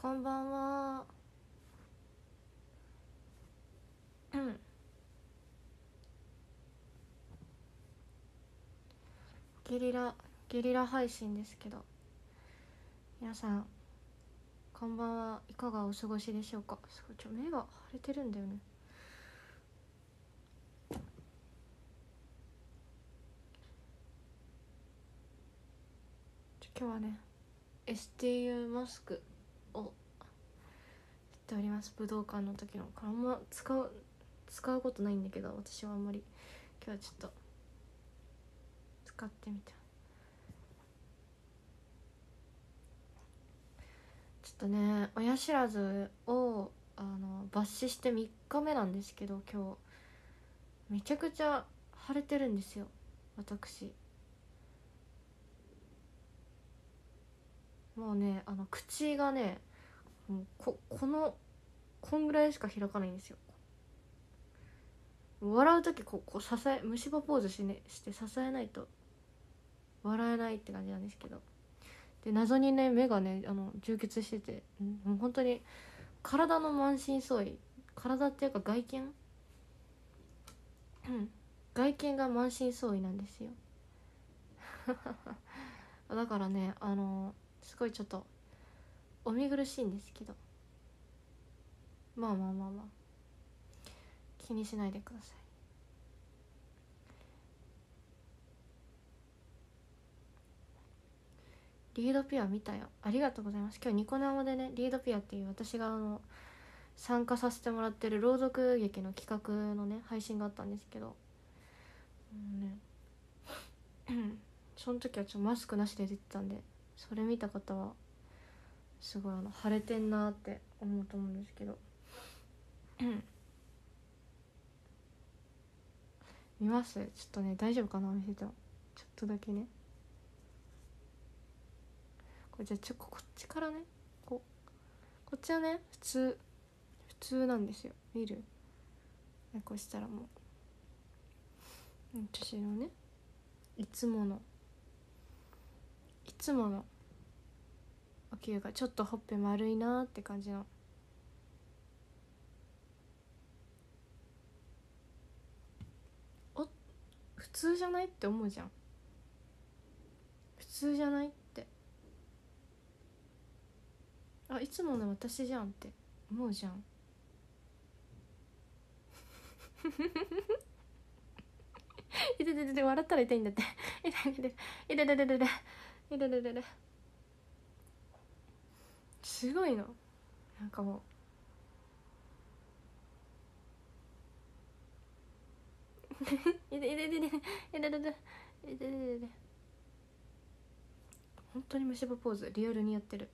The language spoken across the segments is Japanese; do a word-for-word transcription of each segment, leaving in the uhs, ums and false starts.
こんばんは。うんゲリラゲリラ配信ですけど、皆さんこんばんは。いかがお過ごしでしょうか。すごいちょ目が腫れてるんだよね。ちょ今日はね エスティーユー マスクをしております。武道館の時のこれあんま使う使うことないんだけど、私はあんまり。今日はちょっと使ってみた。ちょっとね、親知らずをあの抜歯してみっかめなんですけど、今日めちゃくちゃ腫れてるんですよ、私。もうね、あの口がね、もうここのこんぐらいしか開かないんですよ。笑う時こうこう支え虫歯ポーズし、ね、して支えないと笑えないって感じなんですけど、で謎にね目がねあの充血してて、もう本当に体の満身創痍、体っていうか外見外見が満身創痍なんですよ。だからね、あのすごいちょっとお見苦しいんですけど、まあまあまあまあ気にしないでください。リードピア見たよ、ありがとうございます。今日ニコ生でね、リードピアっていう私があの参加させてもらってる朗読劇の企画のね配信があったんですけど、うんねその時はちょっとマスクなしで出てたんで、それ見た方はすごいあの腫れてんなって思うと思うんですけど見ます？ちょっとね大丈夫かな、見せてもちょっとだけね。これじゃあちょこっちからね、ここっちはね普通普通なんですよ。見る？こうしたらもう私のねいつものいつものお灸がちょっとほっぺ丸いなって感じの。お普通じゃないって思うじゃん。普通じゃないって、あいつもの私じゃんって思うじゃん。いてててて笑ったら痛いんだって。いててていててててていててててすごいの、なんかもういていててていててていててて本当に虫歯ポーズリアルにやってる。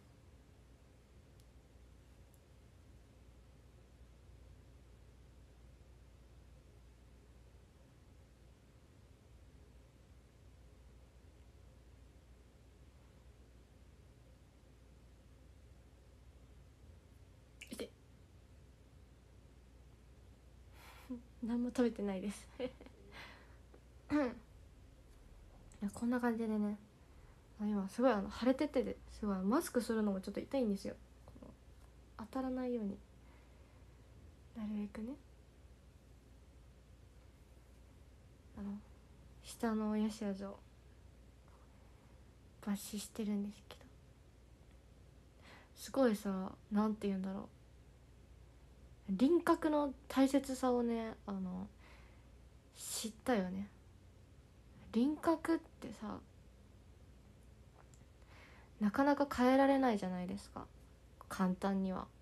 いて何も食べてないですいやこんな感じでね、今すごいあの腫れててですごいマスクするのもちょっと痛いんですよ。この当たらないようになるべくね、あの下の親知らずを抜歯してるんですけど、すごいさ、なんて言うんだろう、輪郭の大切さをねあの知ったよね。輪郭ってさなかなか変えられないじゃないですか、簡単には。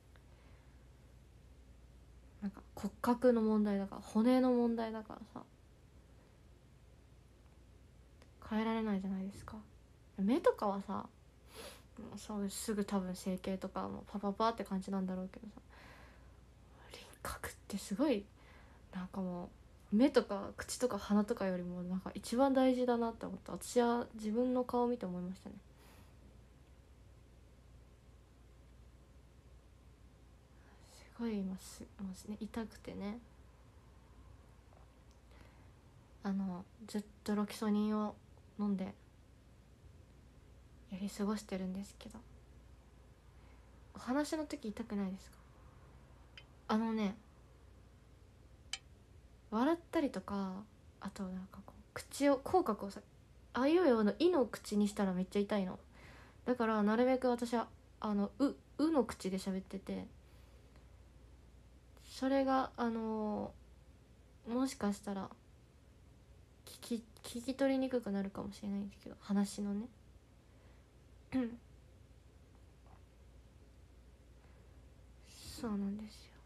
なんか骨格の問題だから、骨の問題だからさ変えられないじゃないですか。目とかはさもうそうすぐ多分整形とかもパパパって感じなんだろうけどさ、輪郭ってすごいなんかもう目とか口とか鼻とかよりもなんか一番大事だなって思った。私は自分の顔を見て思いましたね。すごい今すもう、ね、痛くてね、あのずっとロキソニンを飲んでやり過ごしてるんですけど、 お話の時痛くないですか？あのね、笑ったりとか、あとなんかこう口を口角をさ、あいうえおの「い」の口にしたらめっちゃ痛いの。だからなるべく私はあの「う」うの口で喋ってて、それがあのーもしかしたら聞き聞き取りにくくなるかもしれないんですけど、話のねそうなんですよ。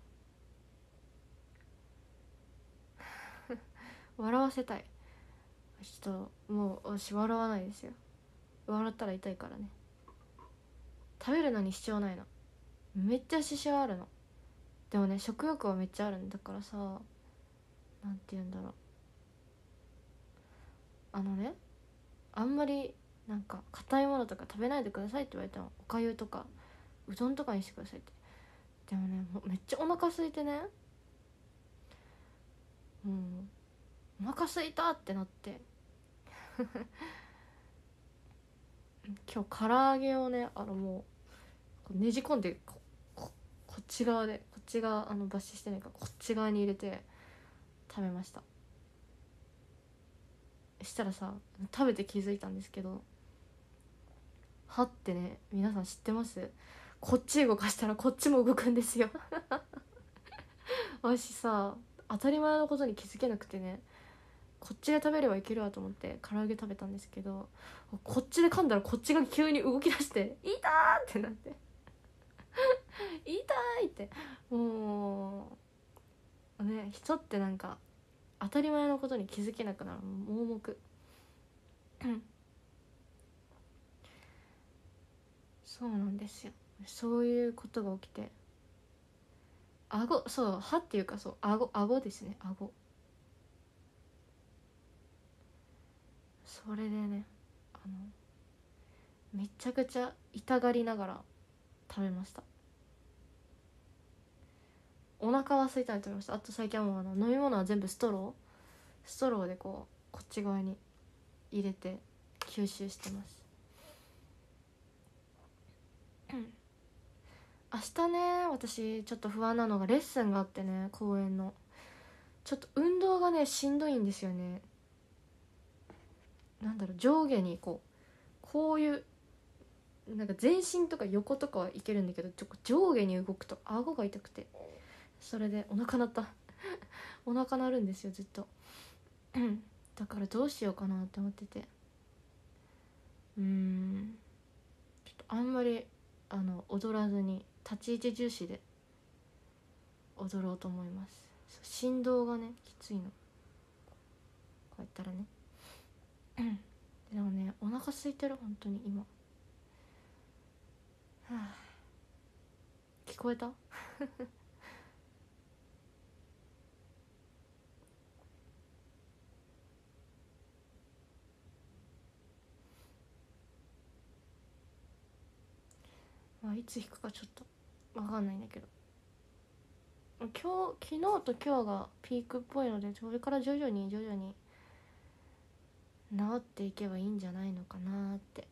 笑わせたい。ちょっともう私笑わないですよ。笑ったら痛いからね。食べるのに支障ないの。めっちゃ支障あるの。でもね、食欲はめっちゃあるんだからさ、なんて言うんだろう、あのね、あんまりなんか硬いものとか食べないでくださいって言われても、おかゆとかうどんとかにしてくださいって。でもね、もうめっちゃお腹空いてね、もうお腹空いたってなって今日唐揚げをね、あのもうねじ込んでこここっち側で、こっち側あの抜歯してないからこっち側に入れて食べました。したらさ、食べて気づいたんですけど、歯ってね、皆さん知ってます？こっち動かしたらこっちも動くんですよ私さ、当たり前のことに気づけなくてね、こっちで食べればいけるわと思って唐揚げ食べたんですけど、こっちで噛んだらこっちが急に動き出して痛ーってなって痛いって、もうね、人ってなんか当たり前のことに気づけなくなる盲目そうなんですよ。そういうことが起きて、顎、そう歯っていうか、そう顎顎ですね、顎。それでね、あのめちゃくちゃ痛がりながら食べました。お腹は空いたのに食べました。あと最近はもうあの飲み物は全部ストローストローでこうこっち側に入れて吸収してます。明日ね、私ちょっと不安なのがレッスンがあってね、公園のちょっと運動がねしんどいんですよね。なんだろう、上下にこうこういうなんか全身とか横とかはいけるんだけど、ちょ上下に動くと顎が痛くて、それでお腹鳴ったお腹鳴るんですよずっとだからどうしようかなって思ってて、うーんちょっとあんまりあの踊らずに立ち位置重視で踊ろうと思います。振動がねきついの、こうやったらねでもね、お腹空いてる本当に今、はあ、聞こえたまあいつ弾くかちょっと分かんないんだけど、今日昨日と今日がピークっぽいので、それから徐々に徐々に治っていけばいいんじゃないのかなって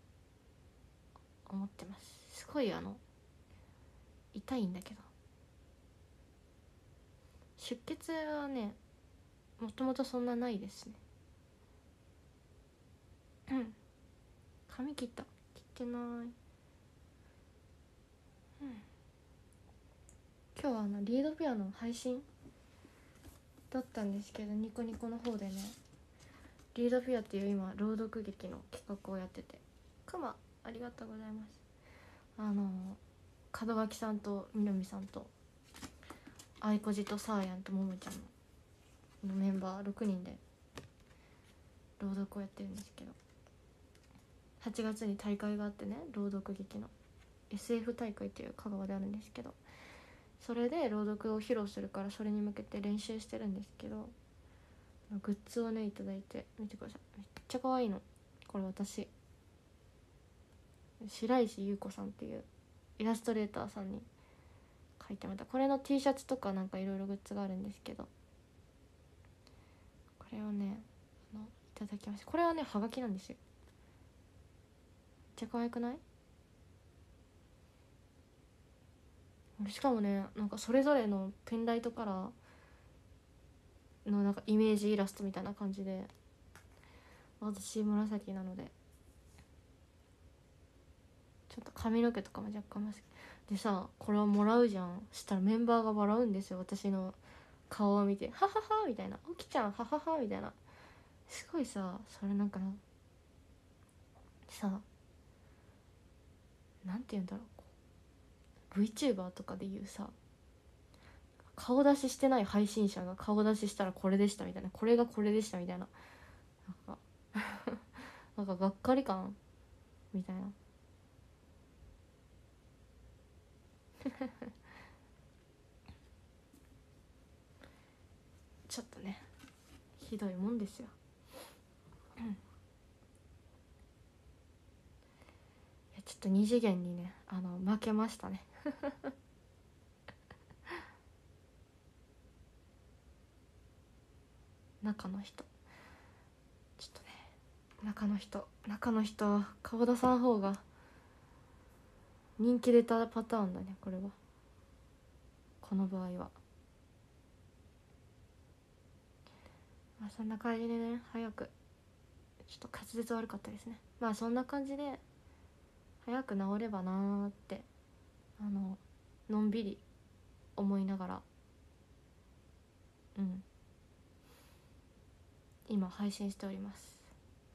思ってます。すごいあの痛いんだけど、出血はねもともとそんなないですね。うん髪切った？切ってない。うん今日はあのリードピアノ配信だったんですけど、ニコニコの方でね、リードピアっていう今朗読劇の企画をやってて、クマありがとうございます。あの門脇さんとみのみさんとあいこじとさあやんとももちゃんのメンバーろくにんで朗読をやってるんですけど、はちがつに大会があってね、朗読劇の エスエフ 大会っていう香川であるんですけど、それで朗読を披露するから、それに向けて練習してるんですけど、グッズをねいただいて、見てください、めっちゃ可愛いの。これ私白石優子さんっていうイラストレーターさんに書いてもらった、これの T シャツとかなんかいろいろグッズがあるんですけど、これをねあのいただきました。これはねハガキなんですよ。めっちゃ可愛くない？ しかもね、なんかそれぞれのペンライトカラーのなんかイメージイラストみたいな感じで、私紫なのでちょっと髪の毛とかも若干紫でさ、これをもらうじゃん。したらメンバーが笑うんですよ、私の顔を見て。はははみたいな、おきちゃんはははみたいな。すごいさ、それなんかな、さ、なんて言うんだろう、 VTuber とかで言うさ、顔出ししてない配信者が顔出ししたらこれでしたみたいな、これがこれでしたみたいな、なんかなんかがっかり感みたいなちょっとね、ひどいもんですよ。いやちょっと二次元にね、あの負けましたね中の人、ちょっとね、中の人中の人顔出さん方が人気出たパターンだね、これは。この場合はまあそんな感じでね、早く、ちょっと滑舌悪かったですね。まあそんな感じで早く治ればなーって、あののんびり思いながら、うん今配信しております。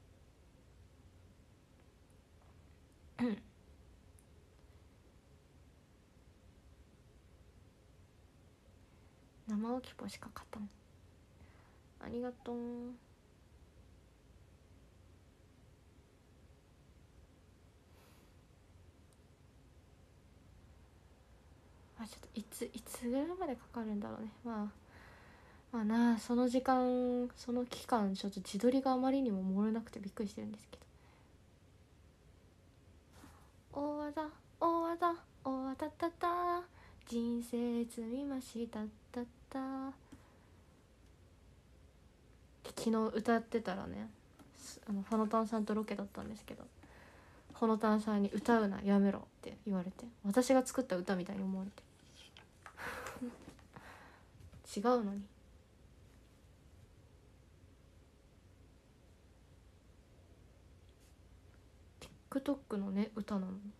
生おきぽしか勝たん。ありがとう。あ、ちょっといついつぐらいまでかかるんだろうね。まあまあなあ、その時間その期間ちょっと自撮りがあまりにも漏れなくてびっくりしてるんですけど。大技大技大技たた人生積みましたたた昨日歌ってたらね、あのファノタンさんとロケだったんですけど、ファノタンさんに歌うなやめろって言われて、私が作った歌みたいに思われて違うのに。 TikTok のね歌なのに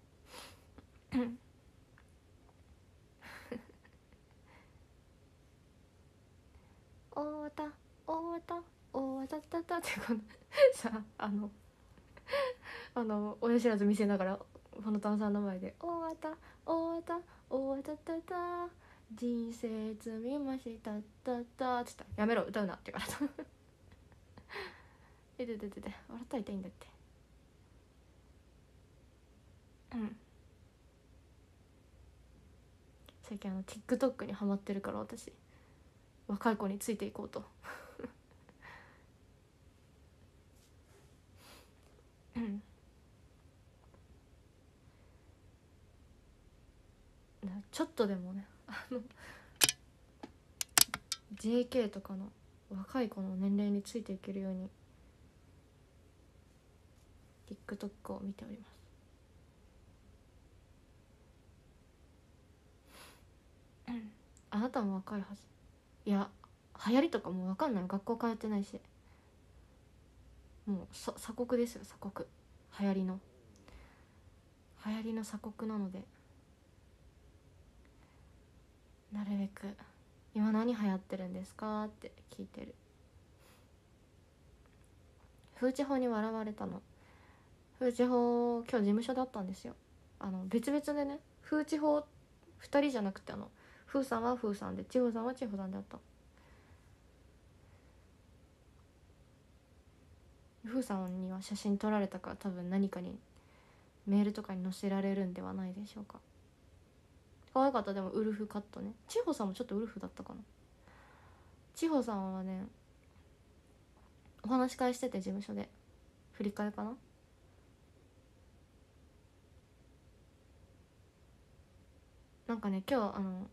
大技大技大技たたってこのさ、あのあの親知らず見せながらファノタンさんの前で大技大技大技たた人生積みましたたたって言ったら、やめろ歌うなって言われたえでででで笑ったら痛いんだって。うん最近あの TikTok にハマってるから、私若い子についていこうとうんちょっとでもね、あの ジェーケー とかの若い子の年齢についていけるように TikTok を見ております。あなたも若いはず。いや流行りとかもう分かんない、学校通ってないし。もう鎖国ですよ、鎖国。流行りの流行りの鎖国なので、なるべく今何流行ってるんですかって聞いてる。風知法に笑われたの。風知法今日事務所だったんですよ。あの別々でね、風知法ふたりじゃなくて、あの風さんは風さんで千穂さんは千穂さんであった。風さんには写真撮られたから、多分何かにメールとかに載せられるんではないでしょうか。可愛かった。でもウルフカットね。千穂さんもちょっとウルフだったかな。千穂さんはね、お話し会してて事務所で、振り替えかな。なんかね、今日あの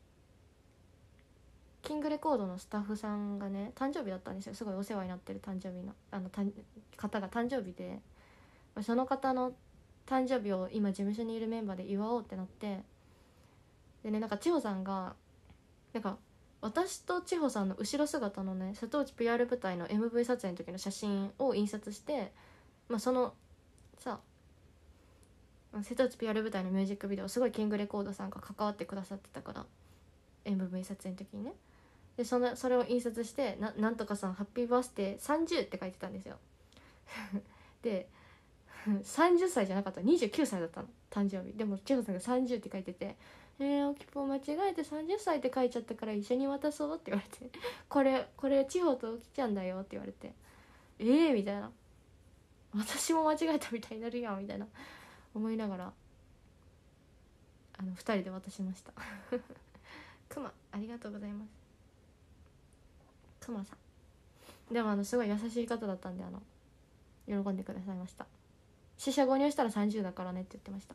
キングレコードのスタッフさんがね誕生日だったんですよ。すごいお世話になってる誕生日のあのた方が誕生日で、その方の誕生日を今事務所にいるメンバーで祝おうってなって、 でね、なんか千穂さんがなんか私と千穂さんの後ろ姿のね、瀬戸内 ピーアール 舞台の エムブイ 撮影の時の写真を印刷して、まあ、そのさ瀬戸内 ピーアール 舞台のミュージックビデオすごいキングレコードさんが関わってくださってたから エムブイ 撮影の時にね、でそのそれを印刷してななんとかさんハッピーバースデーさんじゅうって書いてたんですよでさんじゅっさいじゃなかった、にじゅうきゅうさいだったの誕生日でも千穂さんがさんじゅうって書いてて、えー、おきぽ間違えてさんじゅっさいって書いちゃったから一緒に渡そうって言われてこれこれ千穂とおきちゃんだよって言われて、えーみたいな、私も間違えたみたいになるやんみたいな思いながらあのふたりで渡しましたくまありがとうございます。くまさんでもあのすごい優しい方だったんであの喜んでくださいました。四捨五入したらさんじゅうだからねって言ってました。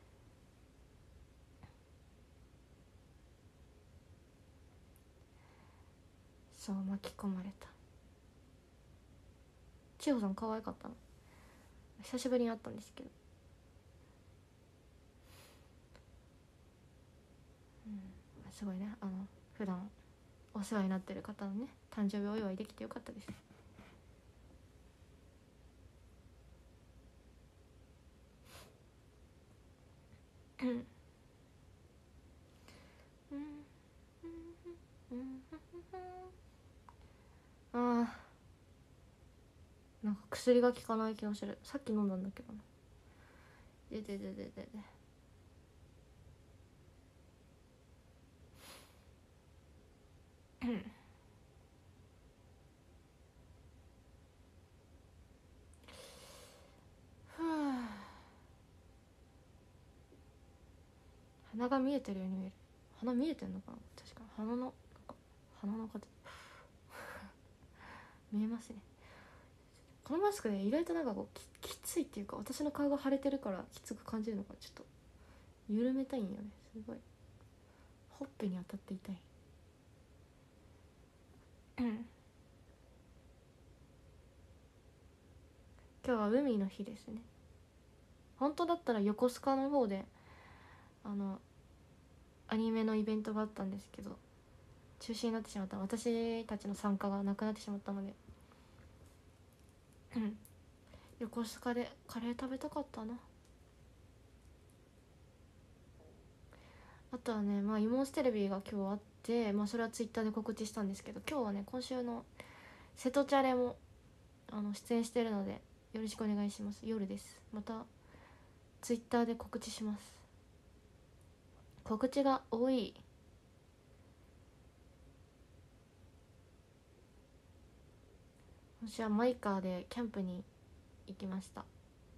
そう巻き込まれた。千穂さん可愛かったの、久しぶりに会ったんですけど、うん、すごいね、あの普段お世話になってる方のね誕生日お祝いできてよかったです。うんうんあーなんか薬が効かない気がする。さっき飲んだんだけどな。でででででで鼻が見えてるように見える。鼻見えてんのかな、確かに鼻のなんか鼻の形見えますね。このマスクね意外となんかこう き, きついっていうか、私の顔が腫れてるからきつく感じるのかちょっと緩めたいんよね。すごいほっぺに当たって痛い。今日は海の日ですね。本当だったら横須賀の方であのアニメのイベントがあったんですけど中止になってしまった。私たちの参加がなくなってしまったので横須賀でカレー食べたかったな。あとはね、まあ、イモンステレビが今日あって、まあ、それはツイッターで告知したんですけど、今日はね今週の瀬戸チャレもあの出演してるのでよろしくお願いします。夜です。またツイッターで告知します。告知が多い。私はマイカーでキャンプに行きました。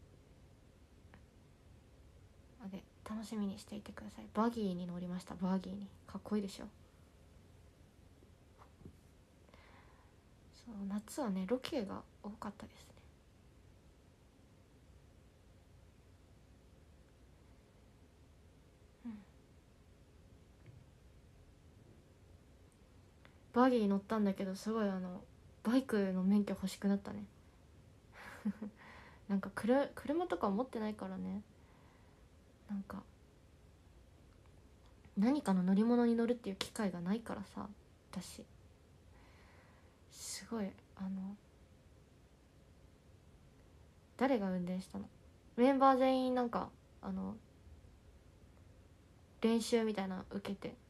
で楽しみにしていてください。バギーに乗りました。バギーにかっこいいでしょ。そう夏はねロケが多かったですね。うんバギー乗ったんだけどすごいあのバイクの免許欲しくなったねなんかくる車とか持ってないからね、なんか何かの乗り物に乗るっていう機会がないからさ、私すごいあの誰が運転したの、メンバー全員なんかあの練習みたいなの受けて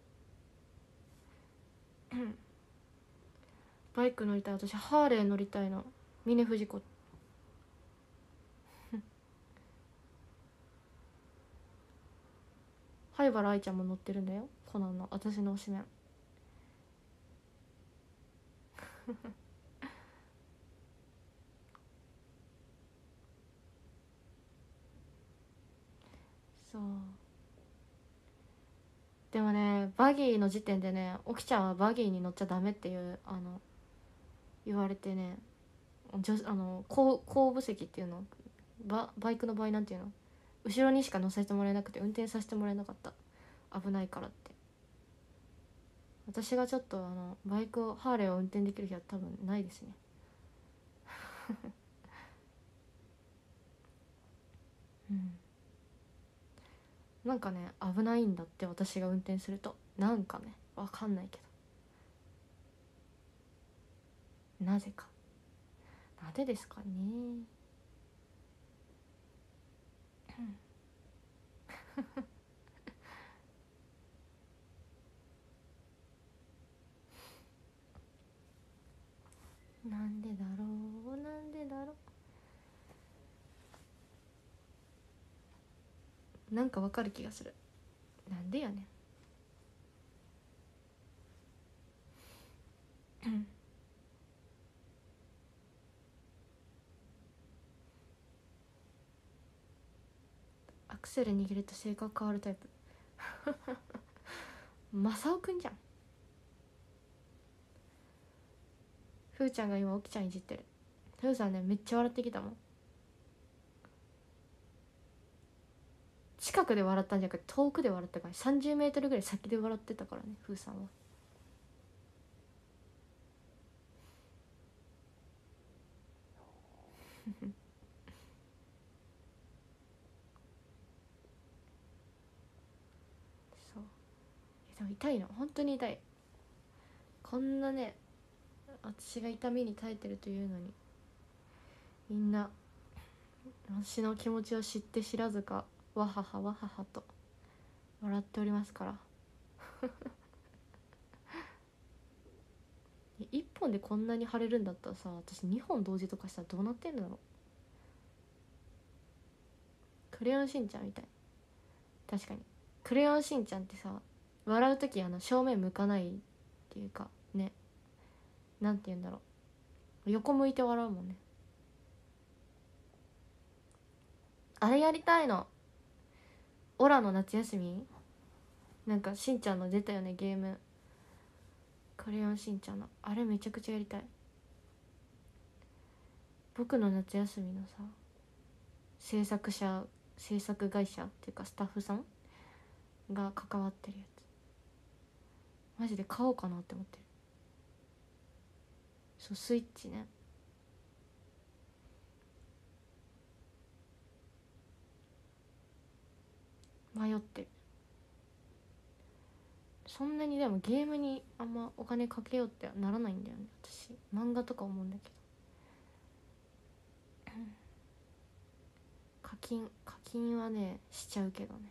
バイク乗りたい。私ハーレー乗りたいの。峰不二子灰原愛ちゃんも乗ってるんだよ、コナンの私の推しメンそうでもねバギーの時点でね沖ちゃんはバギーに乗っちゃダメっていうあの言われてね、じょあの後後部席っていうのババイクの場合なんていうの、後ろにしか乗せてもらえなくて運転させてもらえなかった、危ないからって。私がちょっとあのバイクをハーレーを運転できる日は多分ないですねうんなんかね危ないんだって、私が運転すると。なんかねわかんないけど、なぜか、なぜですかね。なんでだろう、なんでだろう。なんかわかる気がする。なんでやねん。アクセル握ると性格変わるタイプ。マサオくんじゃん。ふーちゃんが今おきちゃんいじってる。ふーさんねめっちゃ笑ってきたもん。近くで笑ったんじゃなくて遠くで笑ったから、さんじゅうメートルぐらい先で笑ってたからね、ふーさんは。そう。でも痛いの本当に痛い。こんなね私が痛みに耐えてるというのに、みんな私の気持ちを知って知らずかわははわははと笑っておりますから。いっぽんでこんなに腫れるんだったらさ、私にほん同時とかしたらどうなってんだろう。クレヨンしんちゃんみたい。確かにクレヨンしんちゃんってさ、笑う時あの正面向かないっていうかね、なんて言うんだろう、横向いて笑うもんね。あれやりたいの。オラの夏休み、なんかしんちゃんの出たよねゲーム。クレヨンしんちゃんのあれめちゃくちゃやりたい。僕の夏休みのさ、制作者制作会社っていうかスタッフさんが関わってるやつ、マジで買おうかなって思ってる。そうスイッチね。迷ってる。そんなにでもゲームにあんまお金かけようってならないんだよね私。漫画とか思うんだけど、課金課金はねしちゃうけどね。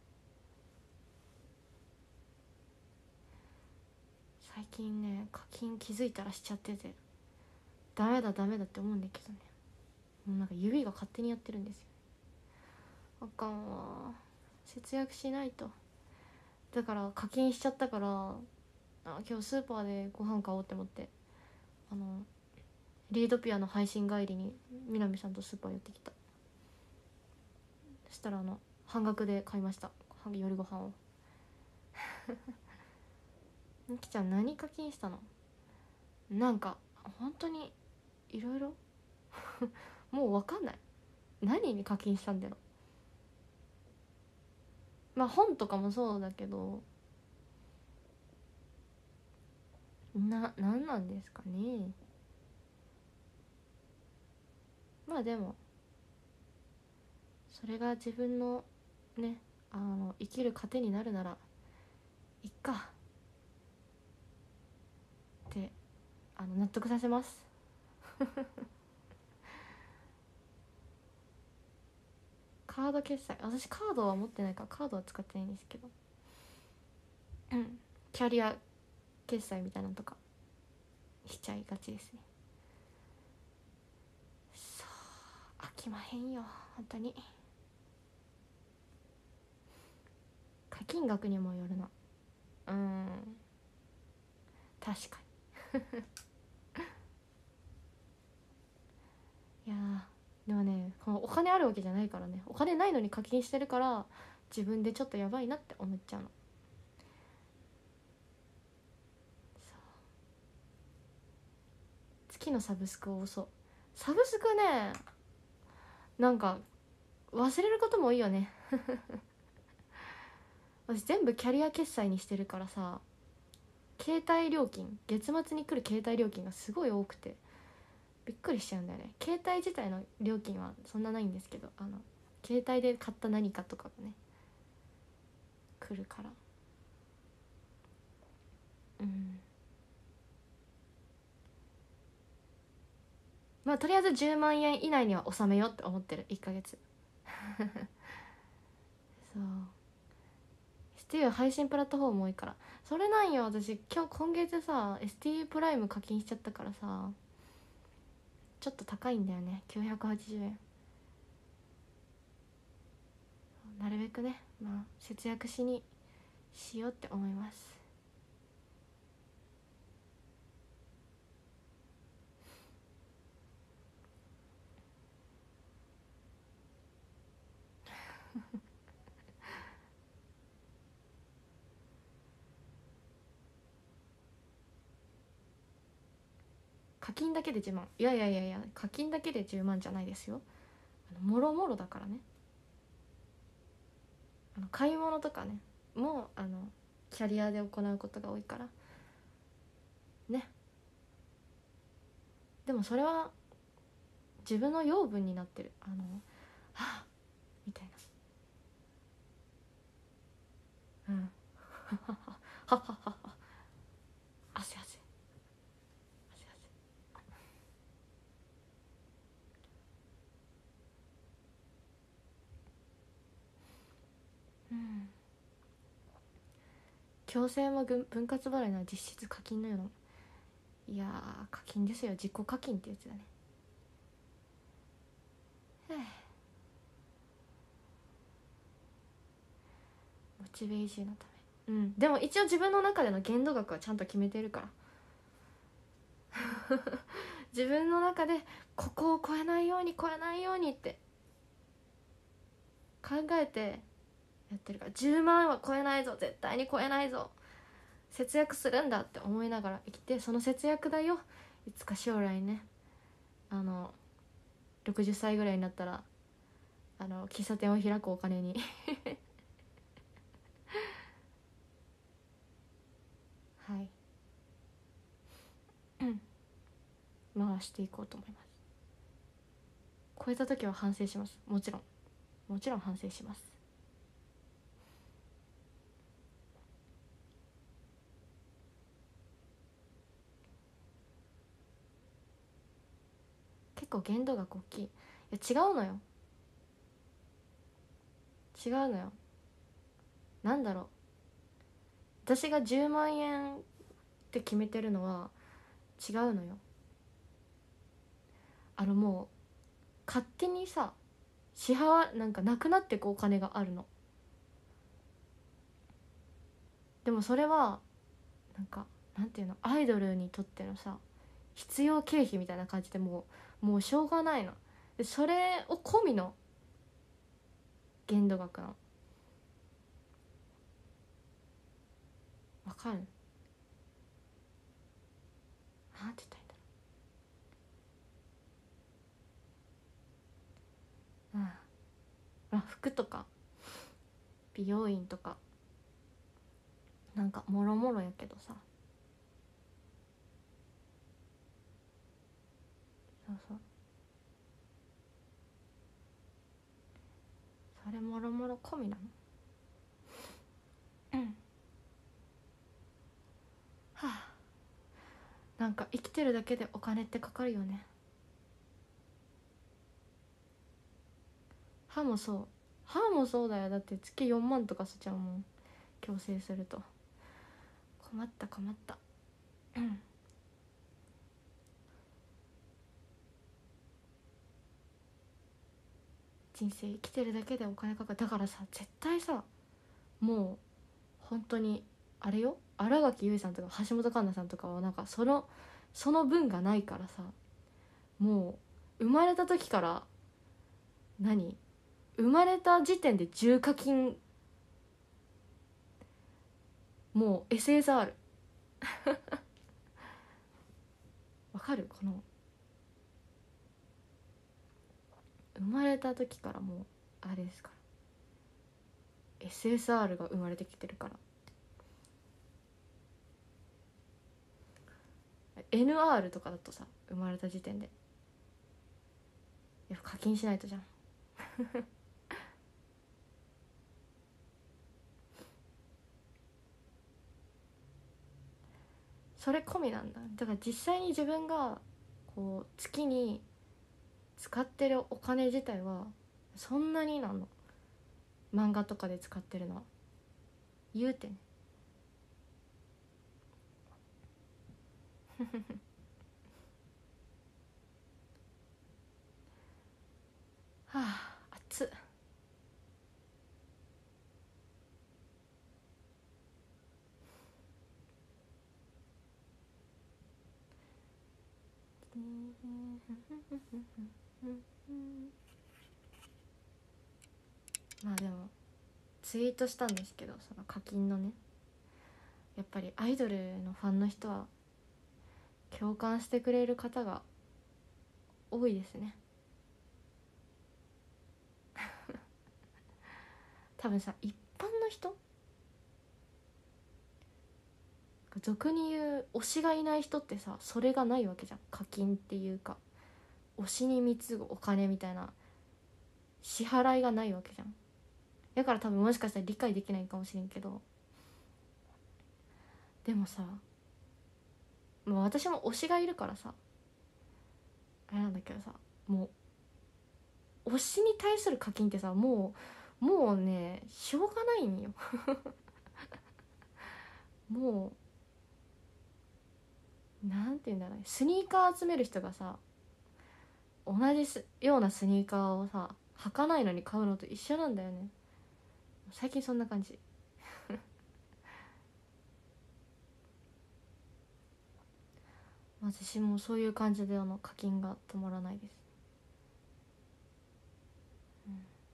最近ね課金気づいたらしちゃってて、ダメだダメだって思うんだけどね。もうなんか指が勝手にやってるんですよ。あかんわ、節約しないと。だから課金しちゃったから、あ今日スーパーでご飯買おうって思って、あのリードピアの配信帰りに南さんとスーパー寄ってきた。そしたらあの半額で買いました、夜ご飯を。みきちゃん何課金したの？なんか本当にいろいろもう分かんない、何に課金したんだろう。まあ本とかもそうだけど、な、なんなんですかね。まあでもそれが自分のね、あの生きる糧になるならいっかってあの納得させます。カード決済、私カードは持ってないからカードは使ってないんですけど、うん、キャリア決済みたいなのとかしちゃいがちですね。そう飽きまへんよ本当に。課金額にもよるな。うん、確かに。いやでもね、このお金あるわけじゃないからね、お金ないのに課金してるから自分でちょっとやばいなって思っちゃうの。月のサブスク多そう。サブスクね、なんか忘れることも多いよね。私全部キャリア決済にしてるからさ、携帯料金、月末に来る携帯料金がすごい多くてびっくりしちゃうんだよね。携帯自体の料金はそんなないんですけど、あの携帯で買った何かとかがね来るから。うん、まあとりあえずじゅうまんえん以内には収めようって思ってる。いっかげつそう、 エスティー は配信プラットフォーム多いから。それなんよ、私今日今月さ エスティー プライム課金しちゃったからさ、ちょっと高いんだよね、きゅうひゃくはちじゅうえん。なるべくね、まあ節約しにしようって思います。課金だけでじゅうまん、いやいやいやいや、課金だけでじゅうまんじゃないですよ。あのもろもろだからね。あの買い物とかねもうあのキャリアで行うことが多いからね。でもそれは自分の養分になってる。あのはぁみたいな。うんはははははは汗汗汗汗。うん、強制も分分割払いのは実質課金のような。いやー課金ですよ、自己課金ってやつだね。モチベ維持のため。うん、でも一応自分の中での限度額はちゃんと決めてるから自分の中でここを超えないように超えないようにって考えてやってるから。じゅうまんは超えないぞ、絶対に超えないぞ、節約するんだって思いながら生きて、その節約代をいつか将来ね、あのろくじゅっさいぐらいになったらあの喫茶店を開くお金にはい回していこうと思います。超えた時は反省します、もちろん。もちろん反省します。結構限度額大きい。いや違うのよ、違うのよ。なんだろう、私がじゅうまんえんって決めてるのは違うのよ。あのもう勝手にさ支払なんかなくなってくお金があるの。でもそれはなんかなんていうの、アイドルにとってのさ必要経費みたいな感じでもうもうしょうがないの。でそれを込みの限度額なの。わかる？なんて言ったらいいんだろう。うん、まあ服とか美容院とかなんかもろもろやけどさ。そうそう、それもろもろ込みなの。うんはあ、なんか生きてるだけでお金ってかかるよね。歯もそう、歯もそうだよ。だって月よんまんとかしちゃうもん、矯正すると。困った困った。うん人生生きてるだけでお金かかる。だからさ絶対さもう本当にあれよ、新垣結衣さんとか橋本環奈さんとかはなんかそのその分がないからさ、もう生まれた時から何生まれた時点で重課金、もう エスエスアール わかる？この生まれた時からもうあれですから、 エスエスアール が生まれてきてるから。 エヌアール とかだとさ生まれた時点でやっぱ課金しないとじゃんそれ込みなんだ。だから実際に自分がこう月に使ってるお金自体はそんなになの、漫画とかで使ってるのは言うてねはあ熱っ。まあでもツイートしたんですけど、その課金のね、やっぱりアイドルのファンの人は共感してくれる方が多いですね。多分さ、一般の人、俗に言う推しがいない人ってさ、それがないわけじゃん。課金っていうか推しに貢ぐお金みたいな支払いがないわけじゃん。だから多分もしかしたら理解できないかもしれんけど、でもさ、もう私も推しがいるからさあれなんだけどさ、もう推しに対する課金ってさ、もうもうねしょうがないんよもうなんて言うんだろうね、スニーカー集める人がさ、同じすようなスニーカーをさ履かないのに買うのと一緒なんだよね。最近そんな感じ私もそういう感じであの課金が止まらないです、うん、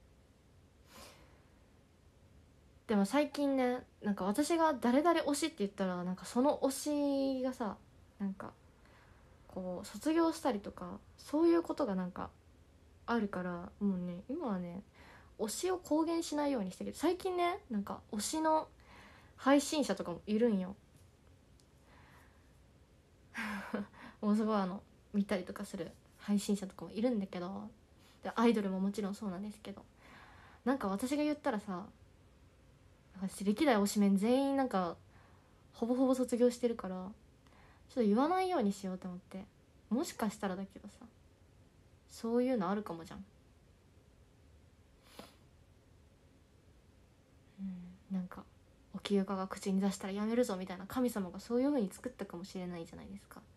でも最近ね、なんか私が誰々推しって言ったら、なんかその推しがさ、なんかこう卒業したりとかそういうことがなんかあるから、もうね今はね推しを公言しないようにしてる。最近ね、なんか推しの配信者とかもいるんよもうすごいあの見たりとかする配信者とかもいるんだけど、でアイドルももちろんそうなんですけど、なんか私が言ったらさ、私歴代推しメン全員なんかほぼほぼ卒業してるから、ちょっと言わないようにしようと思って。もしかしたらだけどさ、そういうのあるかもじゃん。うん、なんか沖ゆかが口に出したらやめるぞみたいな、神様がそういう風に作ったかもしれないじゃないですか。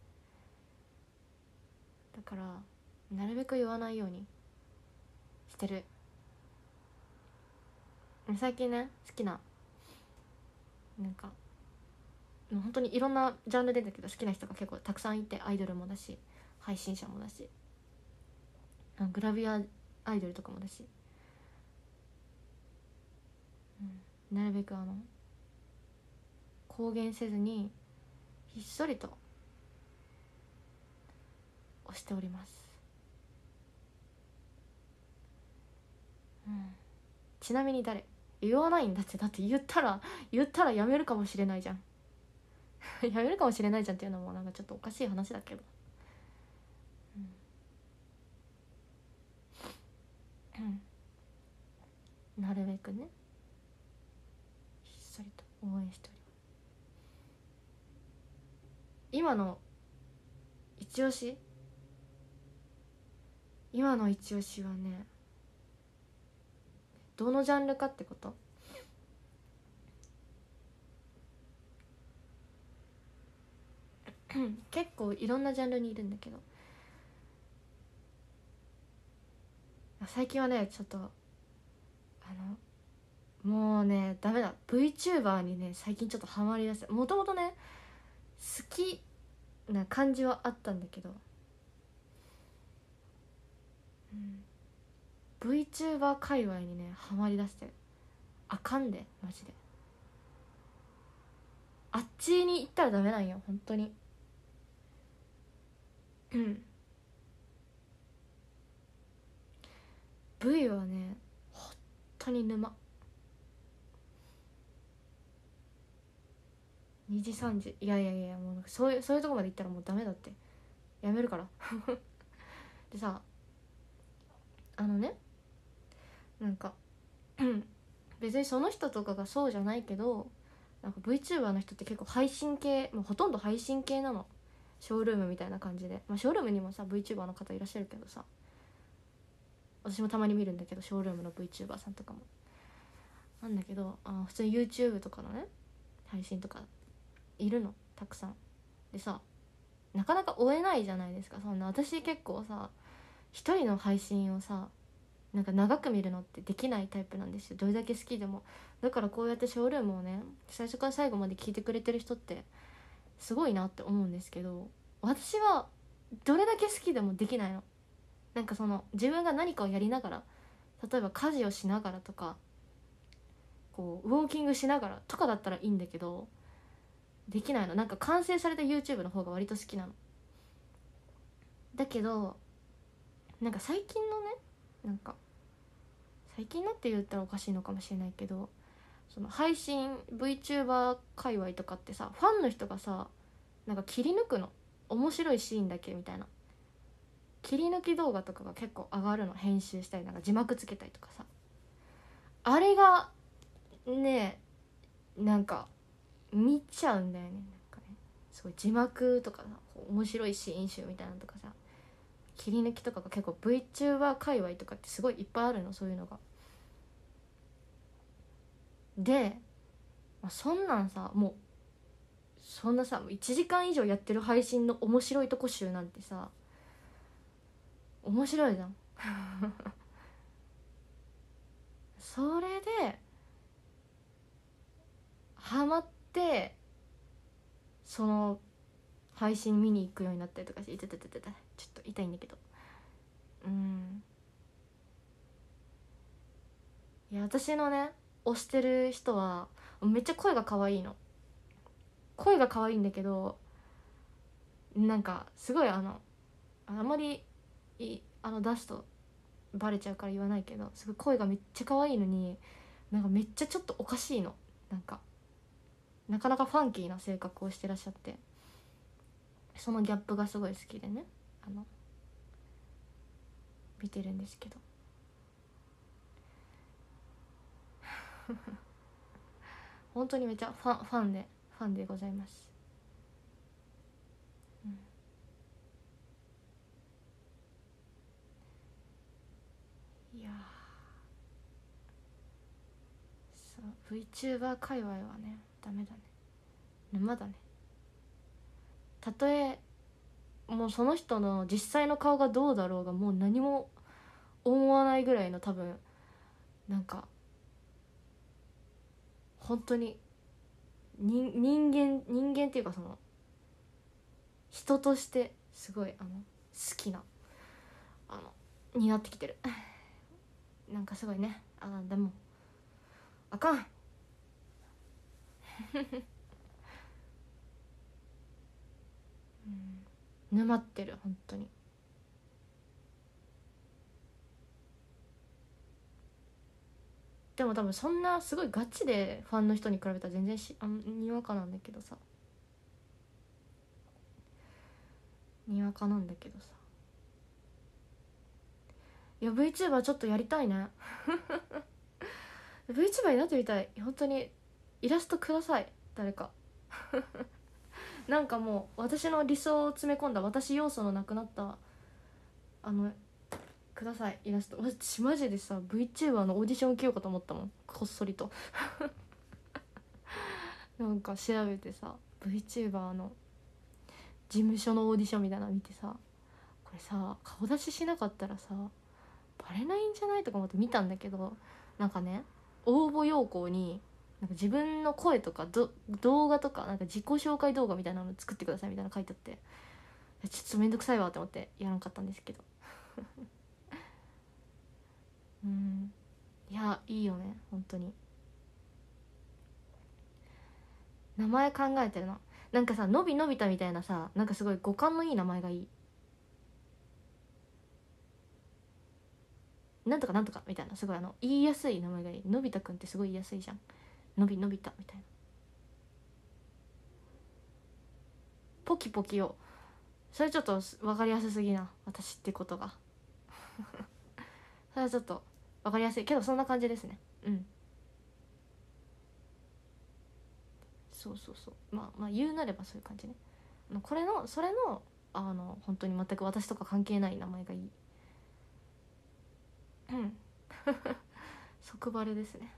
だからなるべく言わないようにしてる。最近ね好きな、なんか本当にいろんなジャンルでだけど好きな人が結構たくさんいて、アイドルもだし配信者もだし、グラビアアイドルとかもだし、うん、なるべくあの公言せずにひっそりと推しております、うん、ちなみに誰、言わないんだって。だって言ったら言ったらやめるかもしれないじゃんやめるかもしれないじゃんっていうのもなんかちょっとおかしい話だけど、うん、うん、なるべくねひっそりと応援しております。今の一押し今の一押しはね、どのジャンルかってこと？結構いろんなジャンルにいるんだけど、最近はねちょっとあのもうねダメだ、 VTuber にね最近ちょっとハマりだして。もともとね好きな感じはあったんだけど、うん、VTuber 界隈にねハマりだして、あかんでマジで。あっちに行ったらダメなんよ本当に。うん、 V はね本当に沼。にじさんじ、いやいやいや、もうそういうそういうとこまで行ったらもうダメだって、やめるからでさ、あのね、なんか別にその人とかがそうじゃないけど、 なんか VTuber の人って結構配信系、もうほとんど配信系なの。ショールームみたいな感じで、まあ、ショールームにもさ VTuber の方いらっしゃるけどさ、私もたまに見るんだけどショールームの VTuber さんとかもなんだけど、あ普通に YouTube とかのね配信とかいるのたくさんでさ、なかなか追えないじゃないですか。そんな私結構さ一人の配信をさなんか長く見るのってできないタイプなんですよ、どれだけ好きでも。だからこうやってショールームをね最初から最後まで聞いてくれてる人ってすごいなって思うんですけど、私はどれだけ好きでもできないの。なんかその自分が何かをやりながら、例えば家事をしながらとかこうウォーキングしながらとかだったらいいんだけど、できないの。なんか完成された YouTube の方が割と好きなの。だけどなんか最近のね、なんか最近のって言ったらおかしいのかもしれないけど、その配信 VTuber 界隈とかってさ、ファンの人がさなんか切り抜くの、面白いシーンだけみたいな切り抜き動画とかが結構上がるの、編集したりなんか字幕つけたりとかさ、あれがねなんか見ちゃうんだよね。なんかねすごい字幕とかさ面白いシーン集みたいなのとかさ切り抜きとかが結構 VTuber 界隈とかってすごいいっぱいあるの、そういうのが。で、まあ、そんなんさもうそんなさいちじかん以上やってる配信の面白いとこ集なんてさ面白いじゃんそれでハマってその配信見に行くようになったりとかして、痛い痛い痛い痛いちょっと痛いんだけど、うんいや私のね推してる人はめっちゃ声が可愛いの。声が可愛いんだけどなんかすごいあのあまりいあの出すとバレちゃうから言わないけど、すごい声がめっちゃ可愛いのになんかめっちゃちょっとおかしいの。なんかなかなかファンキーな性格をしてらっしゃって、そのギャップがすごい好きでね、あの見てるんですけど本当にめちゃファンファンでファンでございます、うん、いやそう VTuber 界隈はねダメだね、沼だね。たとえもうその人の実際の顔がどうだろうがもう何も思わないぐらいの多分なんか本当に人人間人間っていうかその人としてすごいあの好きなあのになってきてるなんかすごいね、あでもあかんうん、沼ってる本当に。でも多分そんなすごいガチでファンの人に比べたら全然しあにわかなんだけどさにわかなんだけどさいや VTuber ちょっとやりたいねVTuber になってみたい本当に。イラストください誰かなんかもう私の理想を詰め込んだ私要素のなくなったあのくださいイラスト。私マジでさ VTuber のオーディション受けようかと思ったもん、こっそりとなんか調べてさ VTuber の事務所のオーディションみたいなの見てさ、これさ顔出ししなかったらさバレないんじゃないとか思って見たんだけど、なんかね応募要項になんか自分の声とかど動画とかなんか自己紹介動画みたいなの作ってくださいみたいなの書いてあって、ちょっとめんどくさいわと思ってやらなかったんですけどうんいやいいよね本当に。名前考えてるな。なんかさのびのびたみたいなさなんかすごい語感のいい名前がいい。なんとかなんとかみたいなすごいあの言いやすい名前がいい。のび太くんってすごい言いやすいじゃん。のびのびたみたいな。ポキポキをそれちょっと分かりやすすぎな私ってことがそれはちょっと分かりやすいけどそんな感じですね。うんそうそうそう、まあまあ言うなればそういう感じね。これのそれのあの本当に全く私とか関係ない名前がいい。うん即バレですね。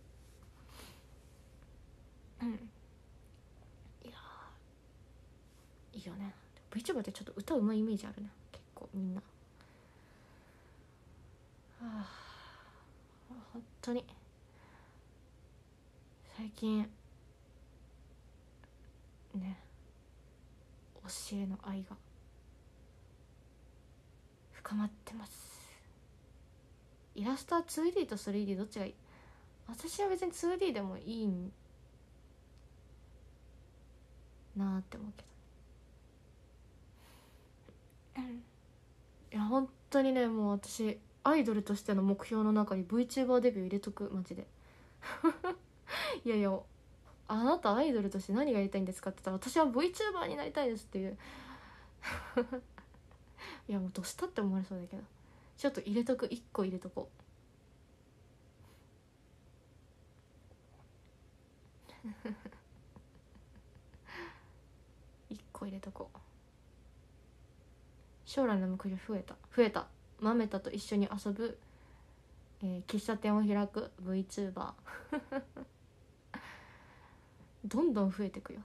うん、いやいいよね。 VTuber ってちょっと歌うまいイメージあるね、結構みんな。はあ本当に最近ね、教えの愛が深まってます。イラストは ツーディー と スリーディー どっちがいい？私は別に ツーディー でもいいなーって思うけど、いや本当にね、もう私アイドルとしての目標の中に VTuber デビュー入れとくマジでいやいや、あなたアイドルとして何がやりたいんですかって言ったら、私は VTuber になりたいですっていういやもうどうしたって思われそうだけど、ちょっと入れとく、いっこ入れとこういっこ入れとこう。将来の目標増えた増えたマメタと一緒に遊ぶ、えー、喫茶店を開く VTuber どんどん増えてくよ、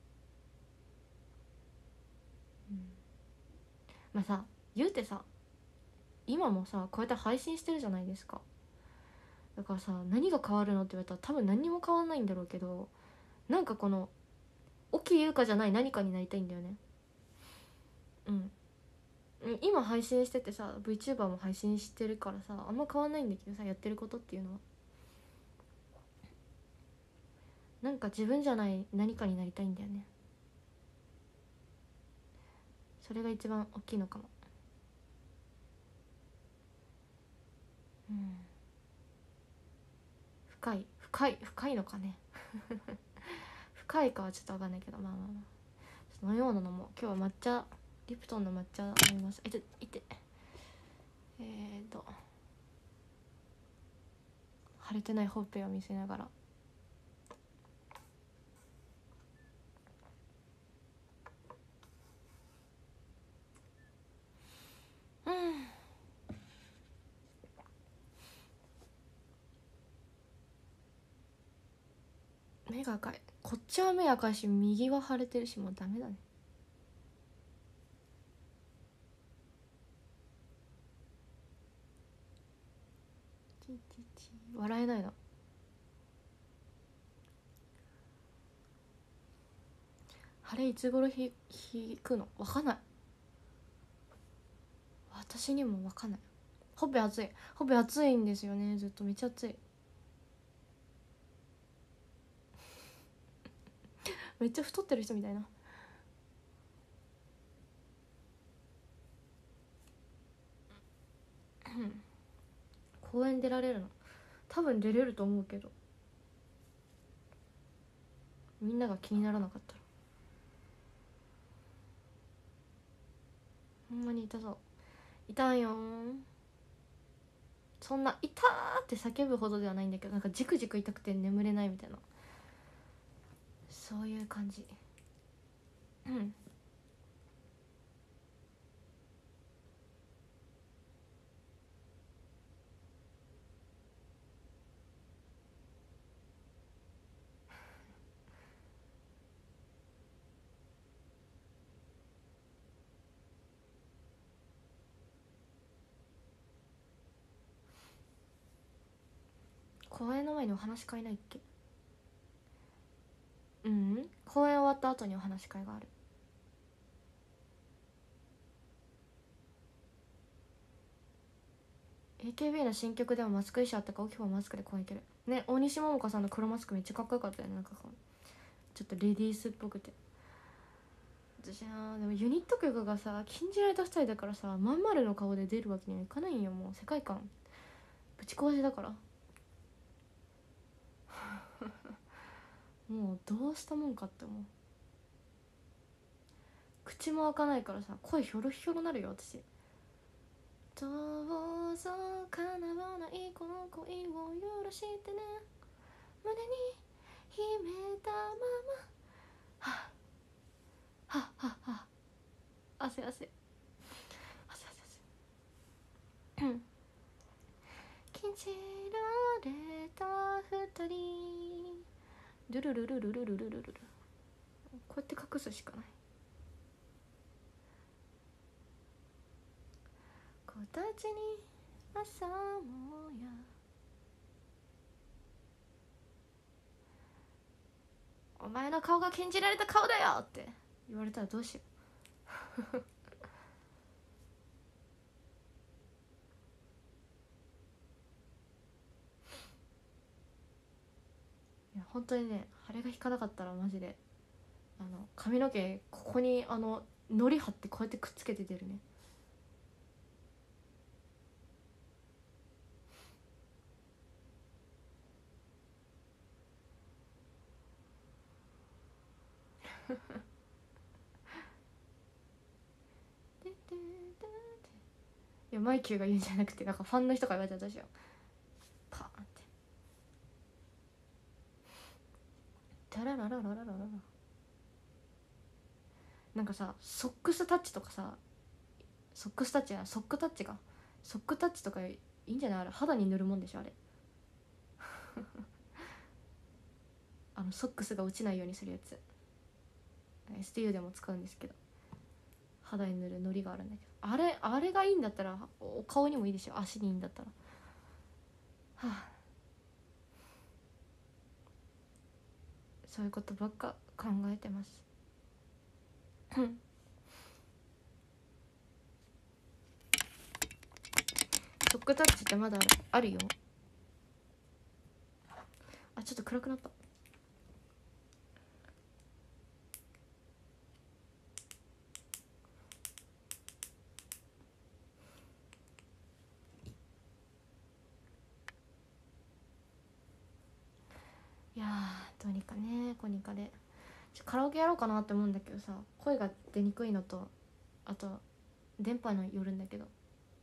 うん、まあさ言うてさ、今もさこうやって配信してるじゃないですか。だからさ、何が変わるのって言われたら多分何にも変わんないんだろうけど、なんかこの沖優香じゃない何かになりたいんだよね。うん今配信しててさ VTuber も配信してるからさ、あんま変わんないんだけどさ、やってることっていうのはなんか自分じゃない何かになりたいんだよね。それが一番大きいのかも。うん深い深い深いのかね深いかはちょっと分かんないけど、まあまあまあ飲み物飲もう。今日は抹茶リプトンの抹茶飲みます。えっといてえー、っと腫れてないほっぺを見せながら、うん目が赤い。こっちは目赤いし右は腫れてるし、もうダメだね。笑えないな。腫れいつ頃ひ引くの分かんない。私にも分かんない。ほっぺ熱い、ほっぺ熱いんですよね、ずっとめっちゃ熱いめっちゃ太ってる人みたいな。公園出られるの？多分出れると思うけど、みんなが気にならなかったら。ほんまに痛そう。痛いよー。そんな痛ーって叫ぶほどではないんだけど、なんかじくじく痛くて眠れないみたいな、そういう感じ。うん公演の前にお話し会ないっけ？うん、公演終わった後にお話し会がある。エーケービー の新曲でもマスク衣装あったから、大きくもマスクで公演行けるね。大西桃香さんの黒マスクめっちゃかっこよかったよね。なんかちょっとレディースっぽくて。私な、でもユニット曲がさ禁じられたスタイルだからさ、まん丸の顔で出るわけにはいかないんよ。もう世界観ぶち壊しだからもうどうしたもんかって思う。口も開かないからさ、声ひょろひょろなるよ私。どうぞ叶わないこの恋を許してね、胸に秘めたままルルルルルルルルルルル、こうやって隠すしかない。形に朝もや、お前の顔が禁じられた顔だよって言われたらどうしよういや本当にね、腫れが引かなかったらマジであの髪の毛ここにあの糊貼ってこうやってくっつけて出るね。いやマイキューが言うんじゃなくて、なんかファンの人が言われたらどうしよう。パーンってタララララララララ、なんかさソックスタッチとかさ、ソックスタッチやソックタッチかソックタッチとかいいんじゃない、あれ肌に塗るもんでしょあれあのソックスが落ちないようにするやつ エスティーユー でも使うんですけど、肌に塗るのりがあるんだけど、あれあれがいいんだったらお顔にもいいでしょ、足にいいんだったら。はあ、そういうことばっか考えてますソックタッチってまだあるあるよ。あ、ちょっと暗くなった。いやーどうにかね、こうにかでカラオケやろうかなって思うんだけどさ、声が出にくいのと、あと電波によるんだけど、い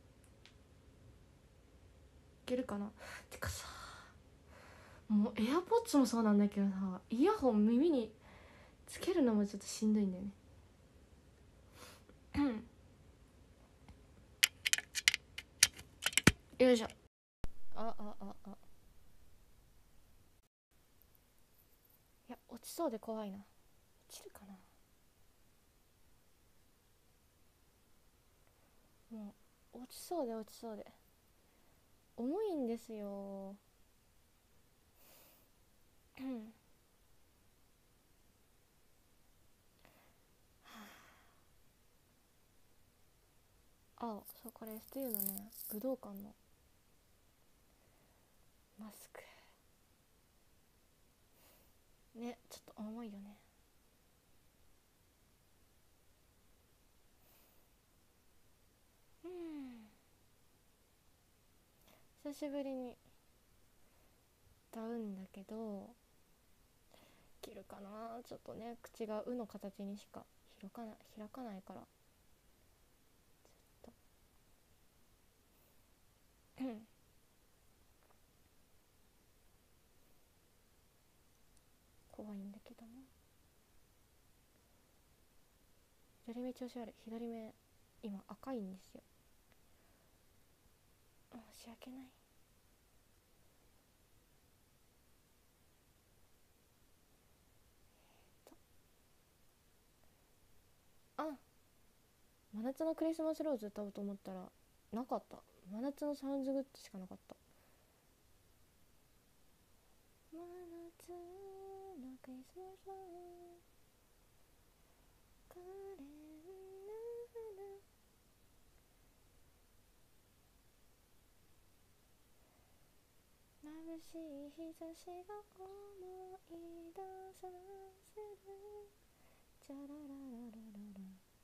けるかな。てかさ、もうエアポッツもそうなんだけどさ、イヤホン耳につけるのもちょっとしんどいんだよねよいしょ。ああああ、いや落ちそうで怖いな。落ちるかな。もう落ちそうで落ちそうで重いんですよあ、そう、これ エスティーユー のね武道館のマスクね、ちょっと重いよね。うん、久しぶりに歌うんだけど、切るかな。ちょっとね口が「う」の形にしか開かない開かないから、ちょっと怖いんだけどな。左目調子悪い。左目今赤いんですよ。申し訳ない。あ、真夏のクリスマスローズ歌おうと思ったらなかった。真夏のサウンズグッドしかなかった。真夏のクリスマスローズ可憐な花眩しい日差しが思い出させる。チャララララララ。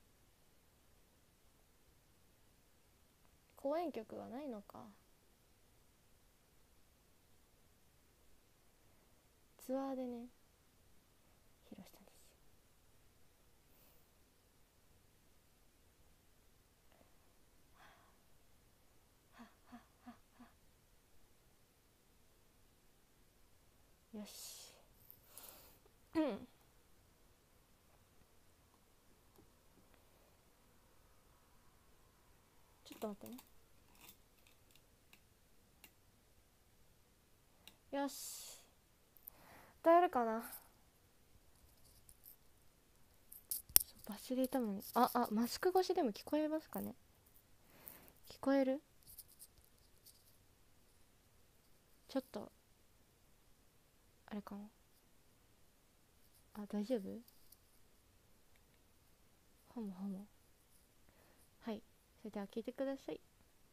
公演曲はないのか。ツアーでね披露したんですよ。よしうんちょっと待ってね。よし、 伝えるかな。バスでいたのに、ああマスク越しでも聞こえますかね。聞こえる？ちょっとあれかな。あ、大丈夫？ほもほも。はい、それでは聞いてください。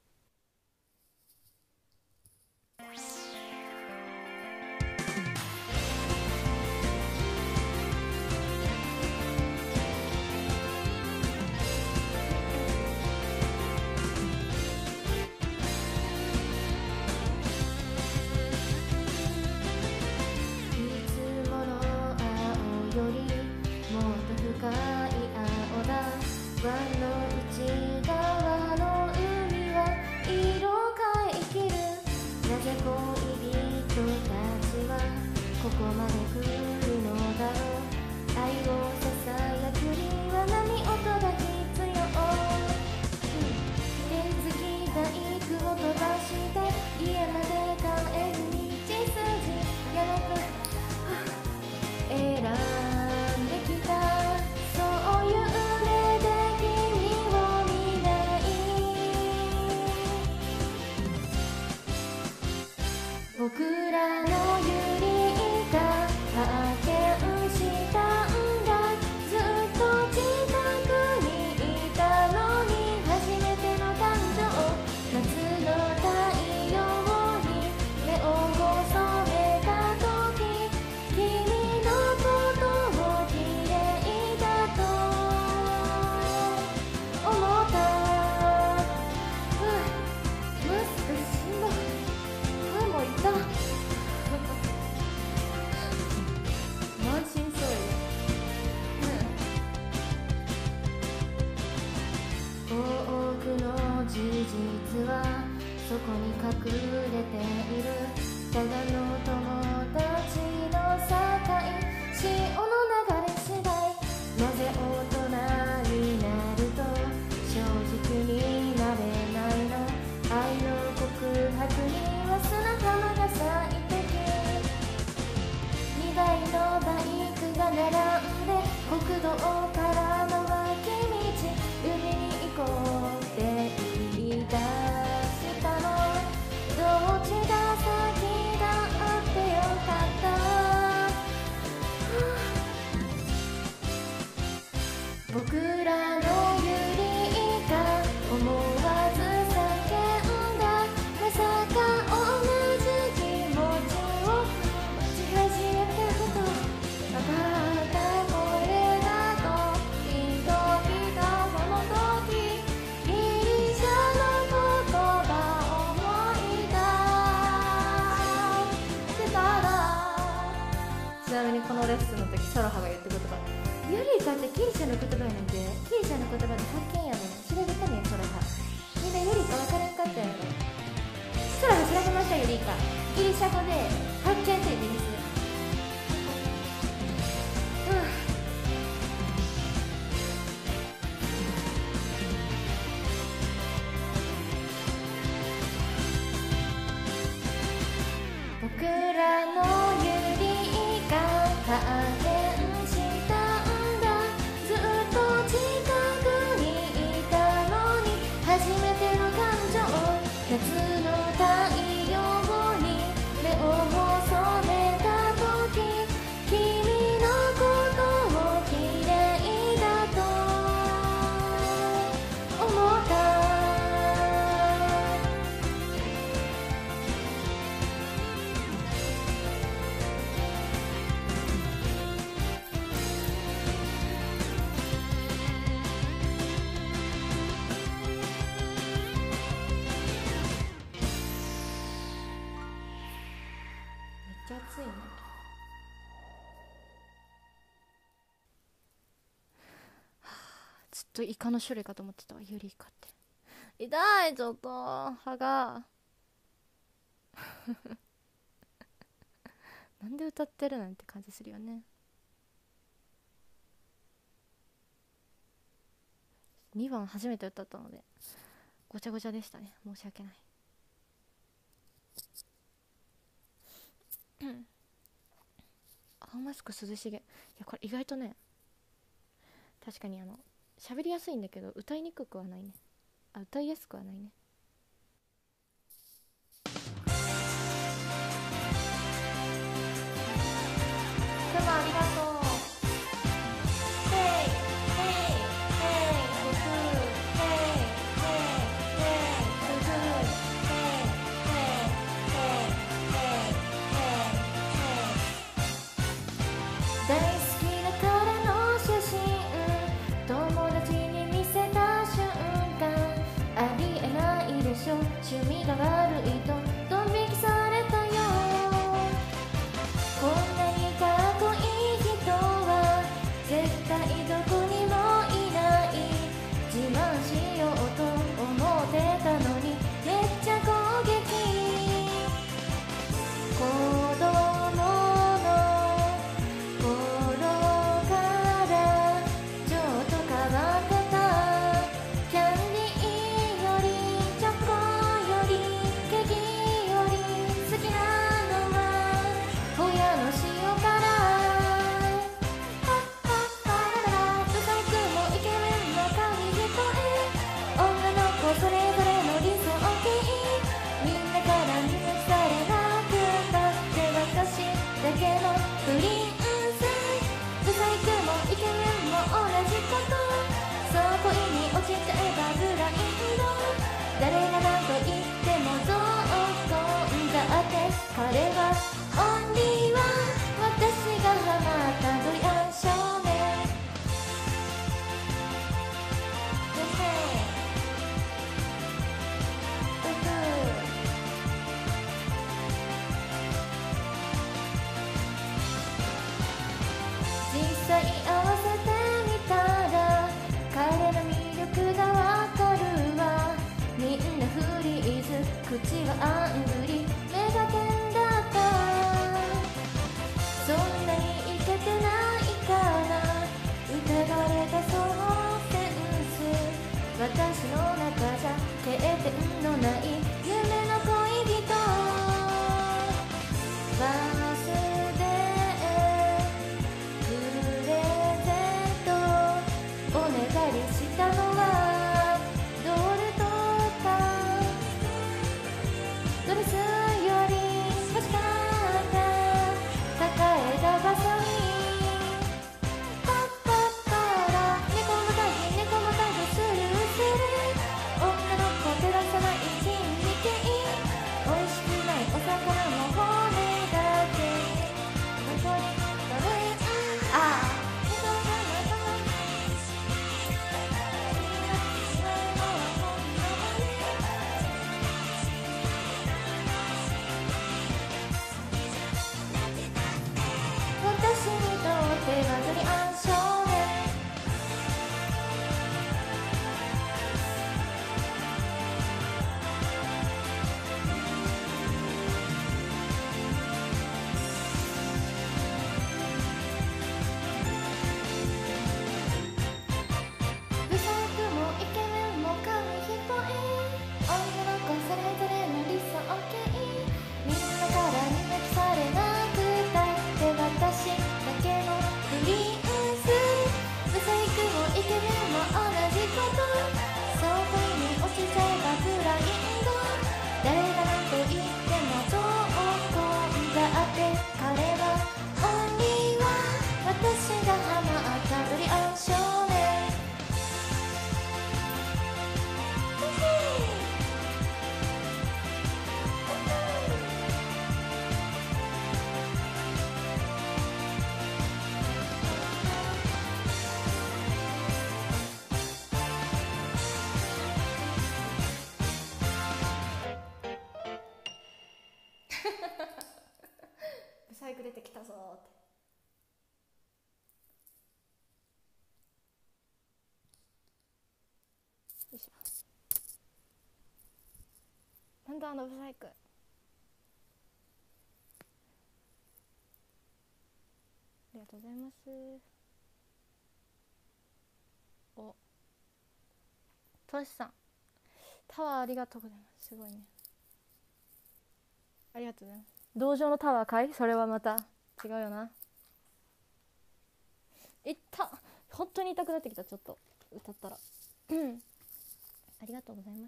ちなみにこのレッスンの時ソラハが言った言葉、ユリカってギリシャの言葉やねんで、ギリシャの言葉で発見やねん、調べたねんソラハ。みんなユリカ分からんかったやろ。ソラハ調べましたユリカ、ギリシャ語で発見って言ってです。僕らのユリが発見したんだ、ずっと近くにいたのに、初めての感情、夏の太陽に目を細めた時、君のことを綺麗だと思った。めっちゃ暑いね。ずっとイカの種類かと思ってたわ、ユリイカって。痛い、ちょっと歯がなんで歌ってるなんて感じするよね。にばん初めて歌ったのでごちゃごちゃでしたね、申し訳ない。 顔マスク涼しげ。いやこれ意外とね、確かにあの喋りやすいんだけど歌いにくくはないね。あ、歌いやすくはないね。どうもありがとう。ヘイヘイヘイブフーヘイヘイヘイブフーヘイヘイヘイヘイヘイヘイ。大好きな彼の写真友達に見せた瞬間、ありえないでしょ趣味が悪いとドン引きされたよ。こんなにかっこいい人は絶対どこにもいない。自慢しようと思ってたのにめっちゃ攻撃。子供の頃からちょっと変わってた。キャンディーよりチョコよりケーキより好きなのは親の塩辛。ハッハッハラララブサイクもイケメンの紙一重。女の子それぞれの理想形。みんなから見抜かれなくたって私だけのプリンス。ブサイクもイケメンも同じこと。そう恋に落ちちゃえばブラインド。誰が何と言ってもゾーンだって彼はオンリーワン。私がハマったドリアン少年。うふうふ実際合わせてみたら彼の魅力がわかるわ。みんなフリーズ口はアングリ目が点だった。そんなにイケてないから疑われたそのセンス。私の中じゃ経験のない夢の恋人。バースデープレゼントおねだりしたのはドルとかドレスより欲しかった抱えたバサミ。パッパッパラ猫のタグ猫のタグスルーする。女の子照らさない人力。美味しくないお魚も骨だけどこにどれああ私にとってはドリアン少年。ブサイクもイケメンも紙一重。女の子それぞれの理想形。みんなから見抜きされなくたって私だけのプリンス。ブサイクもイケメンも同じこと。そう恋に落ちちゃえばブラインド。誰が何と言ってもどうこんだって彼はオンリーワン。私がハマったドリアン少年。ブサイク出てきたぞーって。よいしょ。なんだあのブサイク。ありがとうございます。おトシさんタワーありがとうございます。すごいね、ありがとうございます。同情のタワーかい。それはまた違うよな。 痛っ、本当に痛くなってきた。ちょっと歌ったらうんありがとうございます。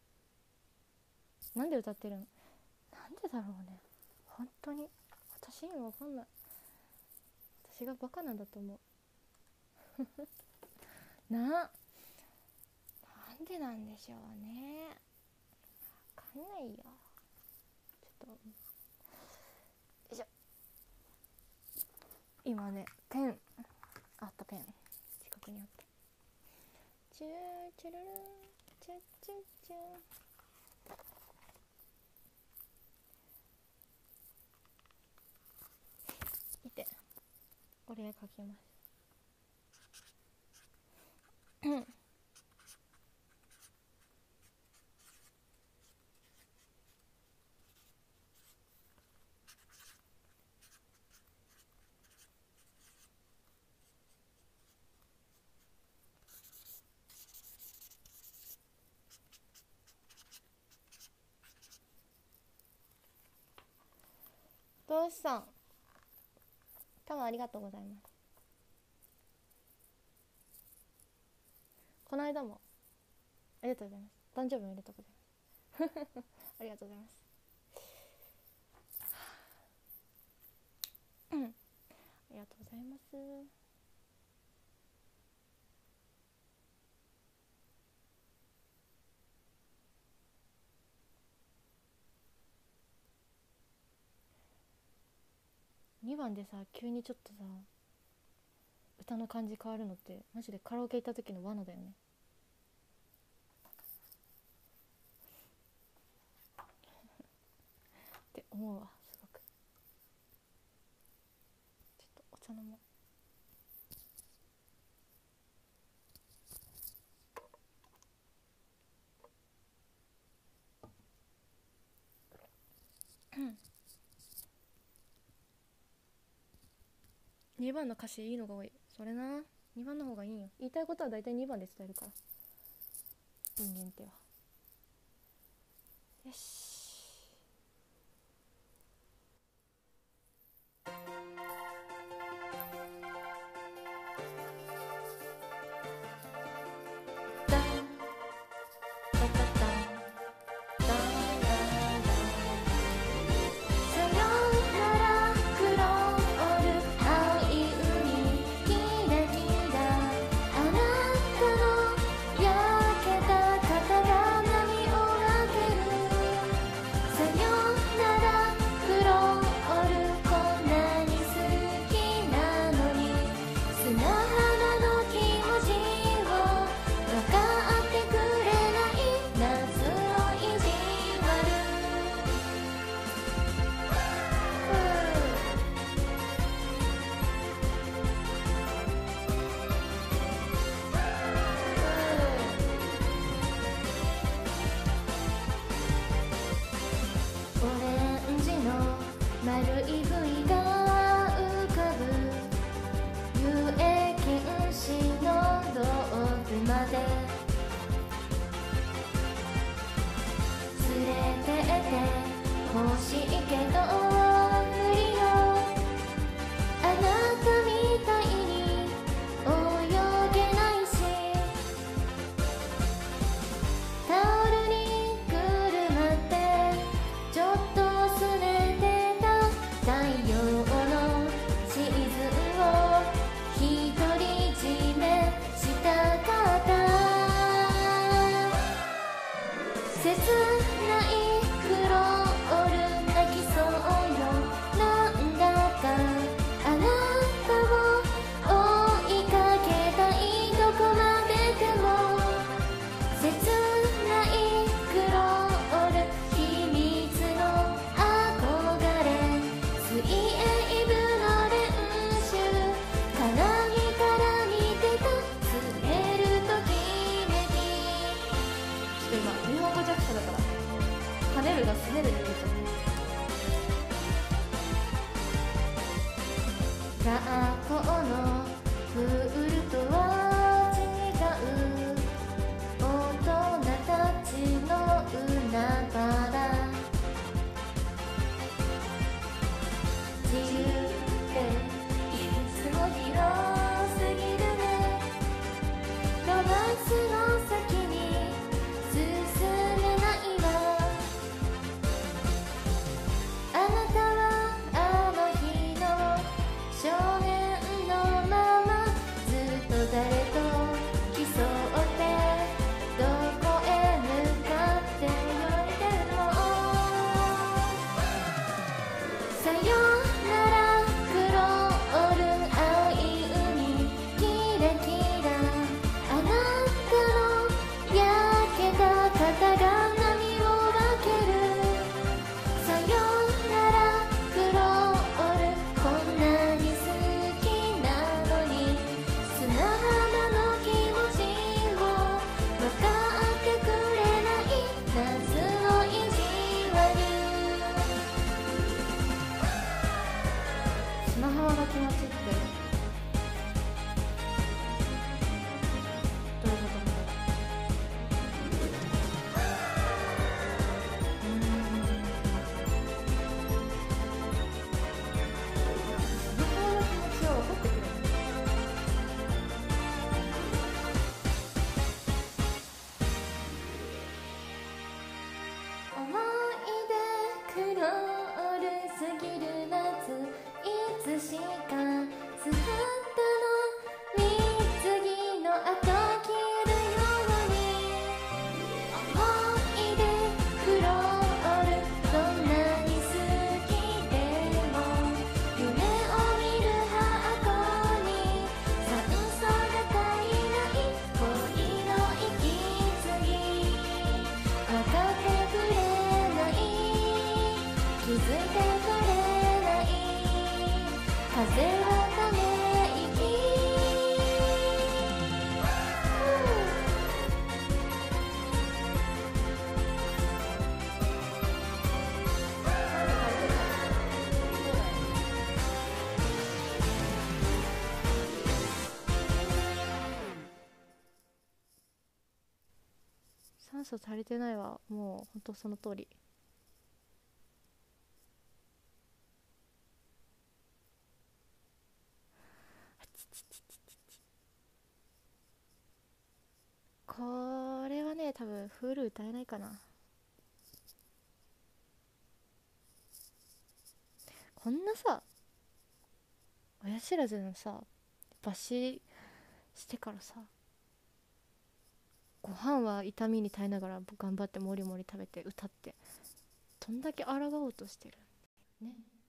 なんで歌ってるの、なんでだろうね、本当に私にもわかんない。私がバカなんだと思うな、なんでなんでしょうね、わかんないよ。ちょっとよいしょ、今ねペンあった、ペン近くにあった。チューチュルルンチュッチュッチューいて、お礼書きますどうしさん、たぶんありがとうございます。この間もありがとうございます。誕生日おめでとうございますありがとうございますうんありがとうございます。にばんでさ、急にちょっとさ歌の感じ変わるのってマジでカラオケ行った時の罠だよねって思うわ、すごく。ちょっとお茶飲もう。にばんの歌詞いいのが多い。それな、にばんの方がいいよ。言いたいことは大体にばんで伝えるから、人間っては。よし、自由っていつも広の気持ちってどういうことだろう。うーん、向こうの気持ちを分かってくれる。思い出クロールすぎる夏、いつしか座ったのに次の後消えるように。思い出クロールどんなに好きでも夢を見る箱に酸素が足りない恋の息継ぎ。分かってくれない、気づいてくれない、風はため息。酸素足りてないわ、もうほんとその通り。これはね、多分フル歌えないかな。こんなさ、親知らずのさ抜歯してからさ、ご飯は痛みに耐えながら頑張ってもりもり食べて歌って、どんだけ抗おうとしてるね。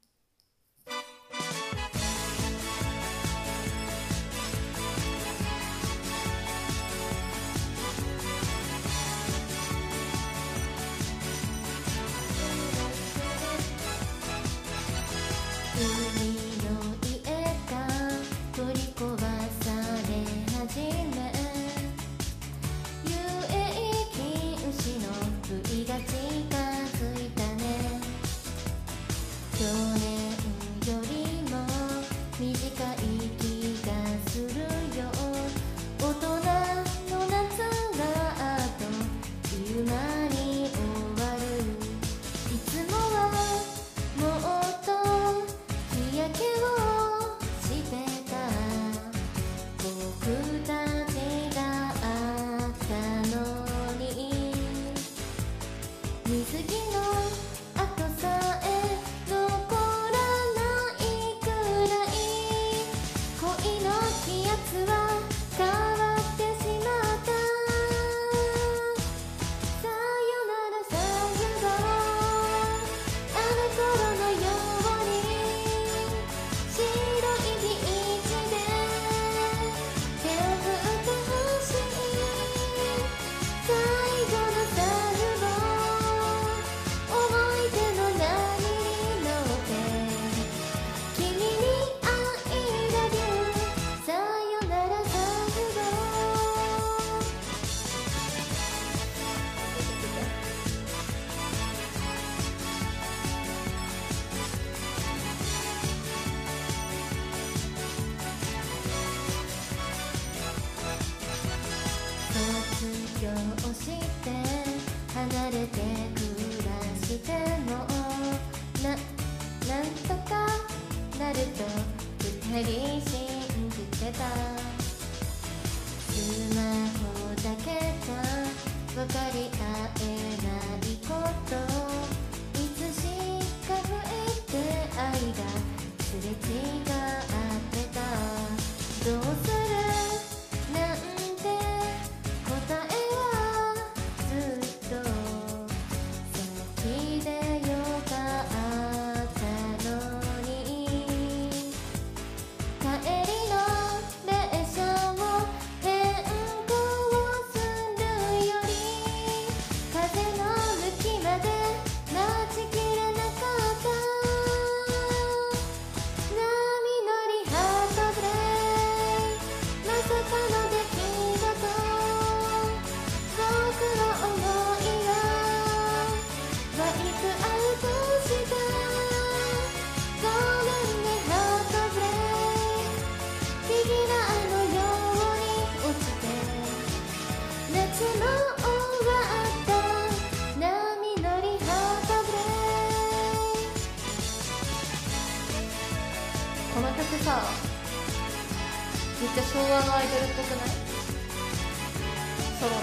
海の家が取り壊され始め、遊泳禁止の部位が近づいたね。去年よりも短い気がするよ。大人の夏があっという間に終わる。いつもはもっと日焼けをしてた僕たちがあったのに、水着の跡さえ残らないくらい恋の気圧は変わってしまった。さよなら最後、あの頃のように白いビーチで手を振ってほしい。最後の最後、思い出の波に乗って君に愛がりゅう。さよなら最後。卒業して離れて暮らしてもな、なんとかなると二人信じてた。スマホだけじゃ分かり合えないこと、いつしか増えて愛がすれ違ってた。どうするなんて答えはずっと先でよかったのに。帰りの列車を変更するより風の向きまで待ちきれなかった。涙めっちゃ昭和のアイドルっぽくない？ソロの。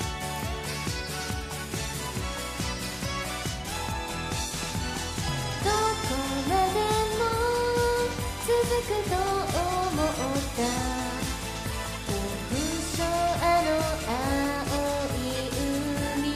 どこまでも続くと思ったオフショアの青い海、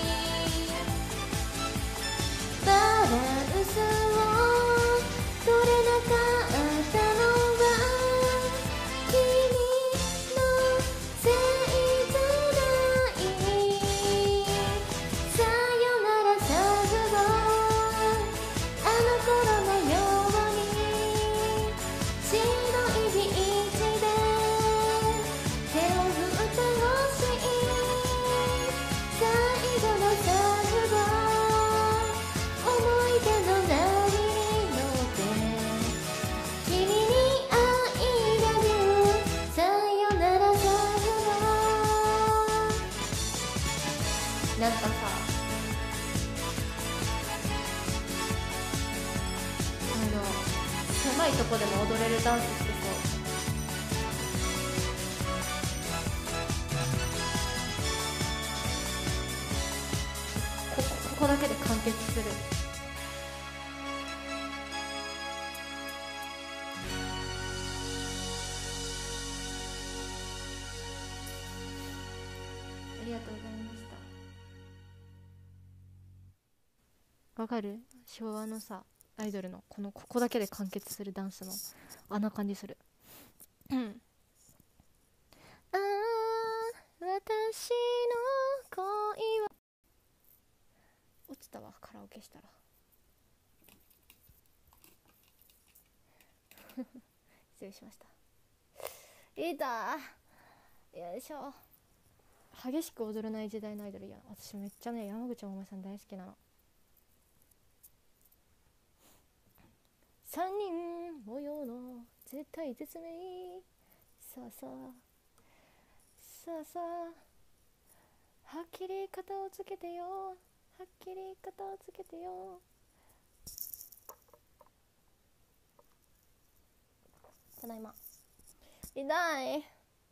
バランスを取れなかったのは君のせいじゃないさよならサグボあの頃のように白いビーチで手を振ってほしい最後のサグボ思い出の波に乗って君に愛が出るさよならサグボなんかさあの狭いとこでも踊れるダンスしてそうここここだけで完結するありがとうございましたわかる？昭和のさアイドルのこのここだけで完結するダンスのあんな感じするうんあー私の恋は落ちたわカラオケしたら失礼しましたいたよいしょ激しく踊れない時代のアイドルいや私めっちゃね山口百恵さん大好きなの三人模様の絶対絶命さあさあさあさあはっきり肩をつけてよはっきり肩をつけてよただいま痛い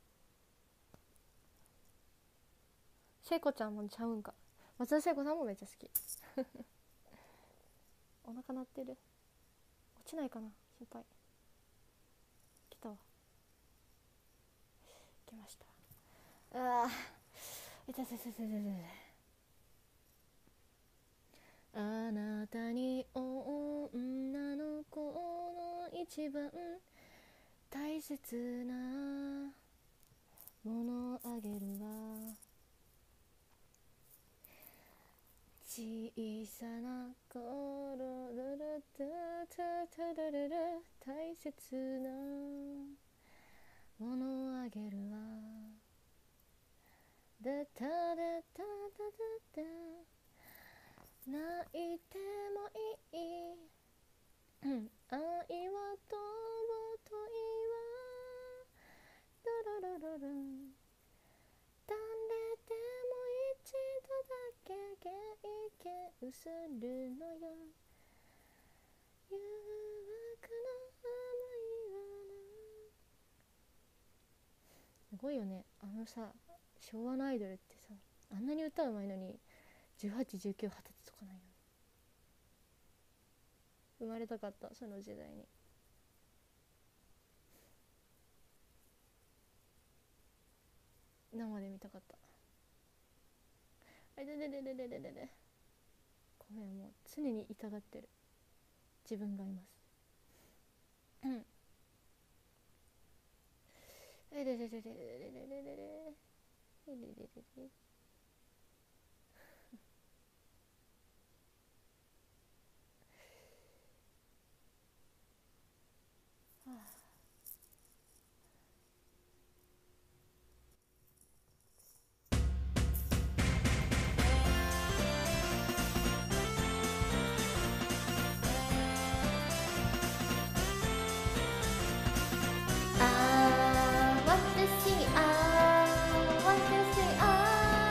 聖子ちゃんもちゃうんか松田聖子さんもめっちゃ好きお腹鳴ってる落ちないかな心配来たわ来ましたあー痛い痛い痛い痛い痛いあなたに女の子の一番大切なものあげるわ小さな頃ルルトゥトゥトゥルル大切なものあげるわだただただだだ泣いてもいい、うん、愛は尊いわルルルルルン飛んでても一度だけ経験するのよ誘惑の甘いわなすごいよねあのさ昭和のアイドルってさあんなに歌うまいのにじゅうはち、じゅうきゅう、はたちとかないよね生まれたかったその時代に生で見たかったあれれれれれれれれれごめんもう常に痛がってる自分がいますうんえれれれれれれれれれれれれれれはああ私あ私あ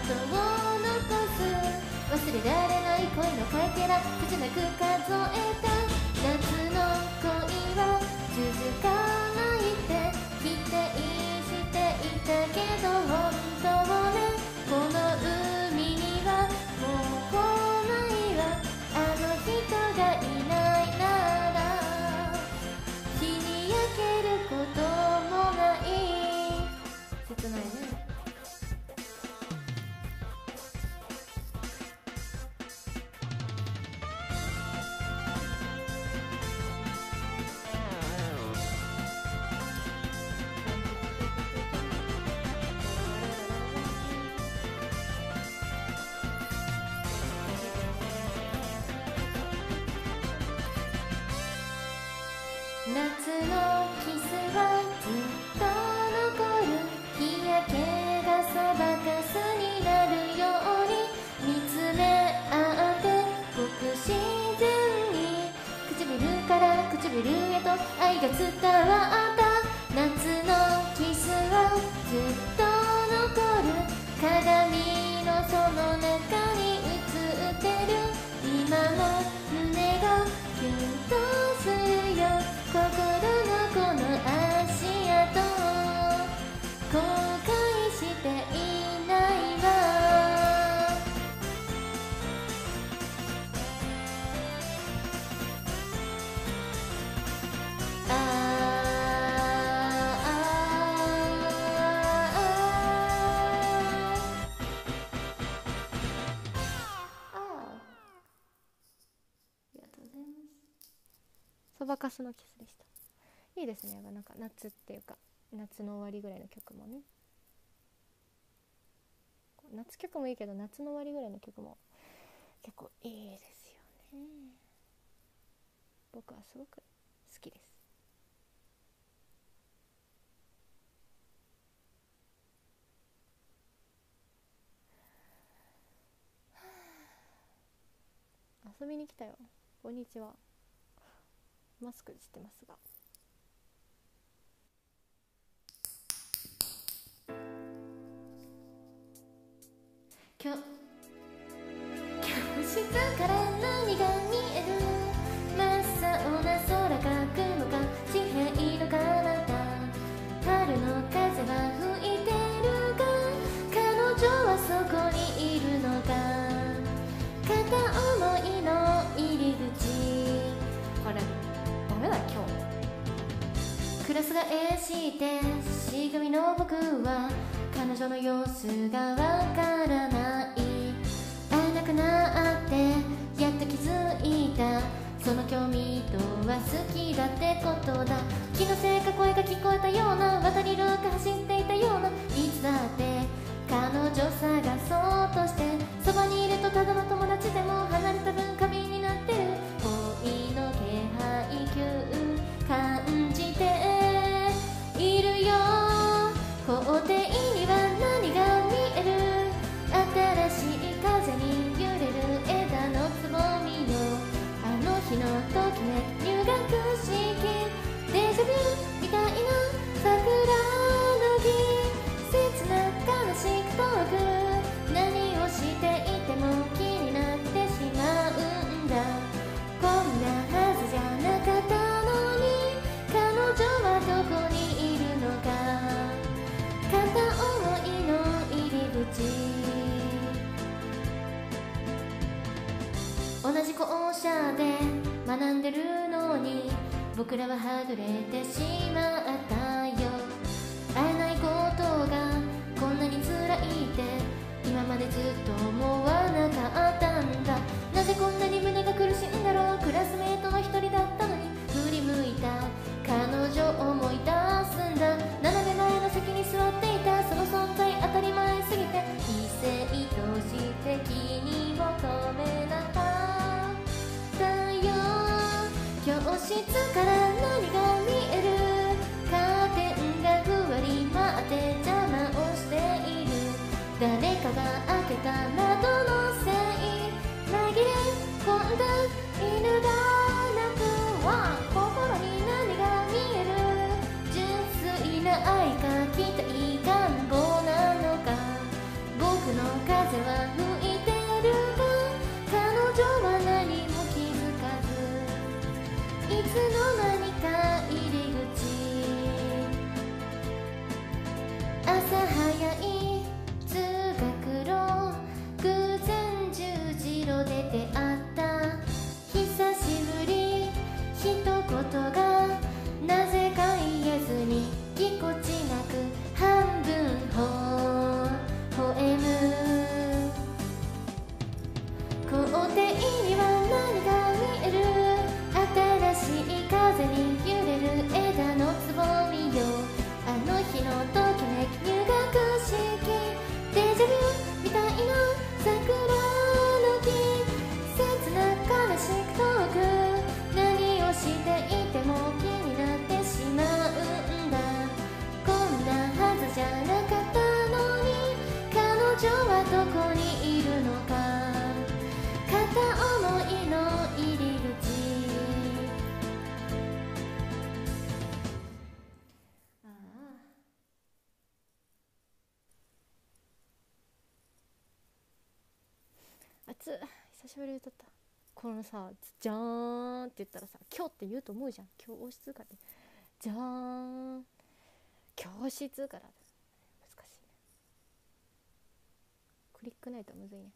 を残す忘れられない恋のかけら切なく数えた夏の恋は続かないって否定していたけど本当ねこの海にはもう来ないわあの人がいないなら日に焼けることもない切ないね。夏のキスはずっと残る日焼けがそばかすになるように見つめ合ってごく自然に唇から唇へと愛が伝わった夏のキスはずっと残る鏡のその中に映ってる今も胸がキュンとするよ心のこの足跡後悔していないわああありがとうございます。そばかすのキスでした。いいですね。なんか夏っていうか夏の終わりぐらいの曲もね夏曲もいいけど夏の終わりぐらいの曲も結構いいですよね。僕はすごく好きです。遊びに来たよ。こんにちは。マスクしてますが教教室から何が見える真っ青な空か雲か地平の彼方春の風は吹いてるが彼女はそこにいるのか片思いの入り口これダメだ今日クラスがえしてしがみの僕は彼女の様子がわからない会えなくなってやっと気づいたその興味とは好きだってことだ気のせいか声が聞こえたような渡り廊下走っていたようないつだって彼女探そうとしてそばにいるとただの友達でも離れた分過敏になってる恋の気配急感じているよ校庭には何が見える新しい風に揺れる枝のつぼみのあの日のときめき入学式デジャビュみたいな桜の木切な悲しく遠く何をしていても気になってしまうんだこんなはずじゃなかったのに彼女はどこにいるのか片思いの入り口同じ校舎で学んでるのに僕らははぐれてしまったよ会えないことがこんなに辛いって今までずっと思わなかったんだなぜこんなに胸が苦しいんだろうクラスメートの一人だったのに振り向いた彼女を思い出すんだ斜め前の席に座っていたその存在当たり前すぎて異性として気に求めなかったよ教室から何が見えるカーテンがふわり舞って邪魔をしている誰かが開けた窓のせい紛れ込んだ犬が鳴くわ心に何が見える純粋な愛か期待願望なのか僕の風どこにいるのか、片思いの入り口。ああ熱っ、久しぶりに歌った。このさ、じゃーんって言ったらさ、今日って言うと思うじゃん。教室からでじゃーん、教室から難しいね。クリックないとむずいね。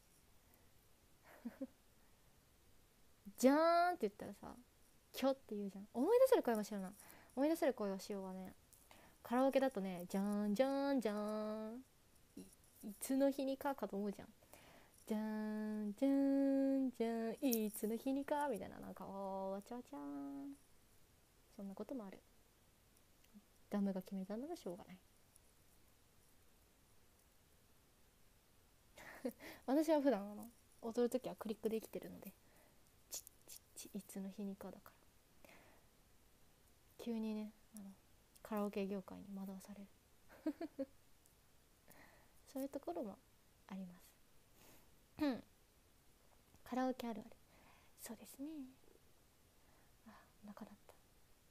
じゃーんって言ったらさ、今日って言うじゃん。思い出せる声はしような。思い出せる声をしようはね、カラオケだとね、じゃーんじゃーんじゃーん、 い, いつの日にかかと思うじゃん。じゃーんじゃーんじゃーん、いつの日にかみたいな、なんかおーわちゃわちゃーん、そんなこともある。ダムが決めたならしょうがない。私は普段あの踊るときはクリックできてるので、ちちちいつの日にかだから、急にね、あのカラオケ業界に惑わされる。そういうところもあります。カラオケあるある。そうですね。あ、お腹だった。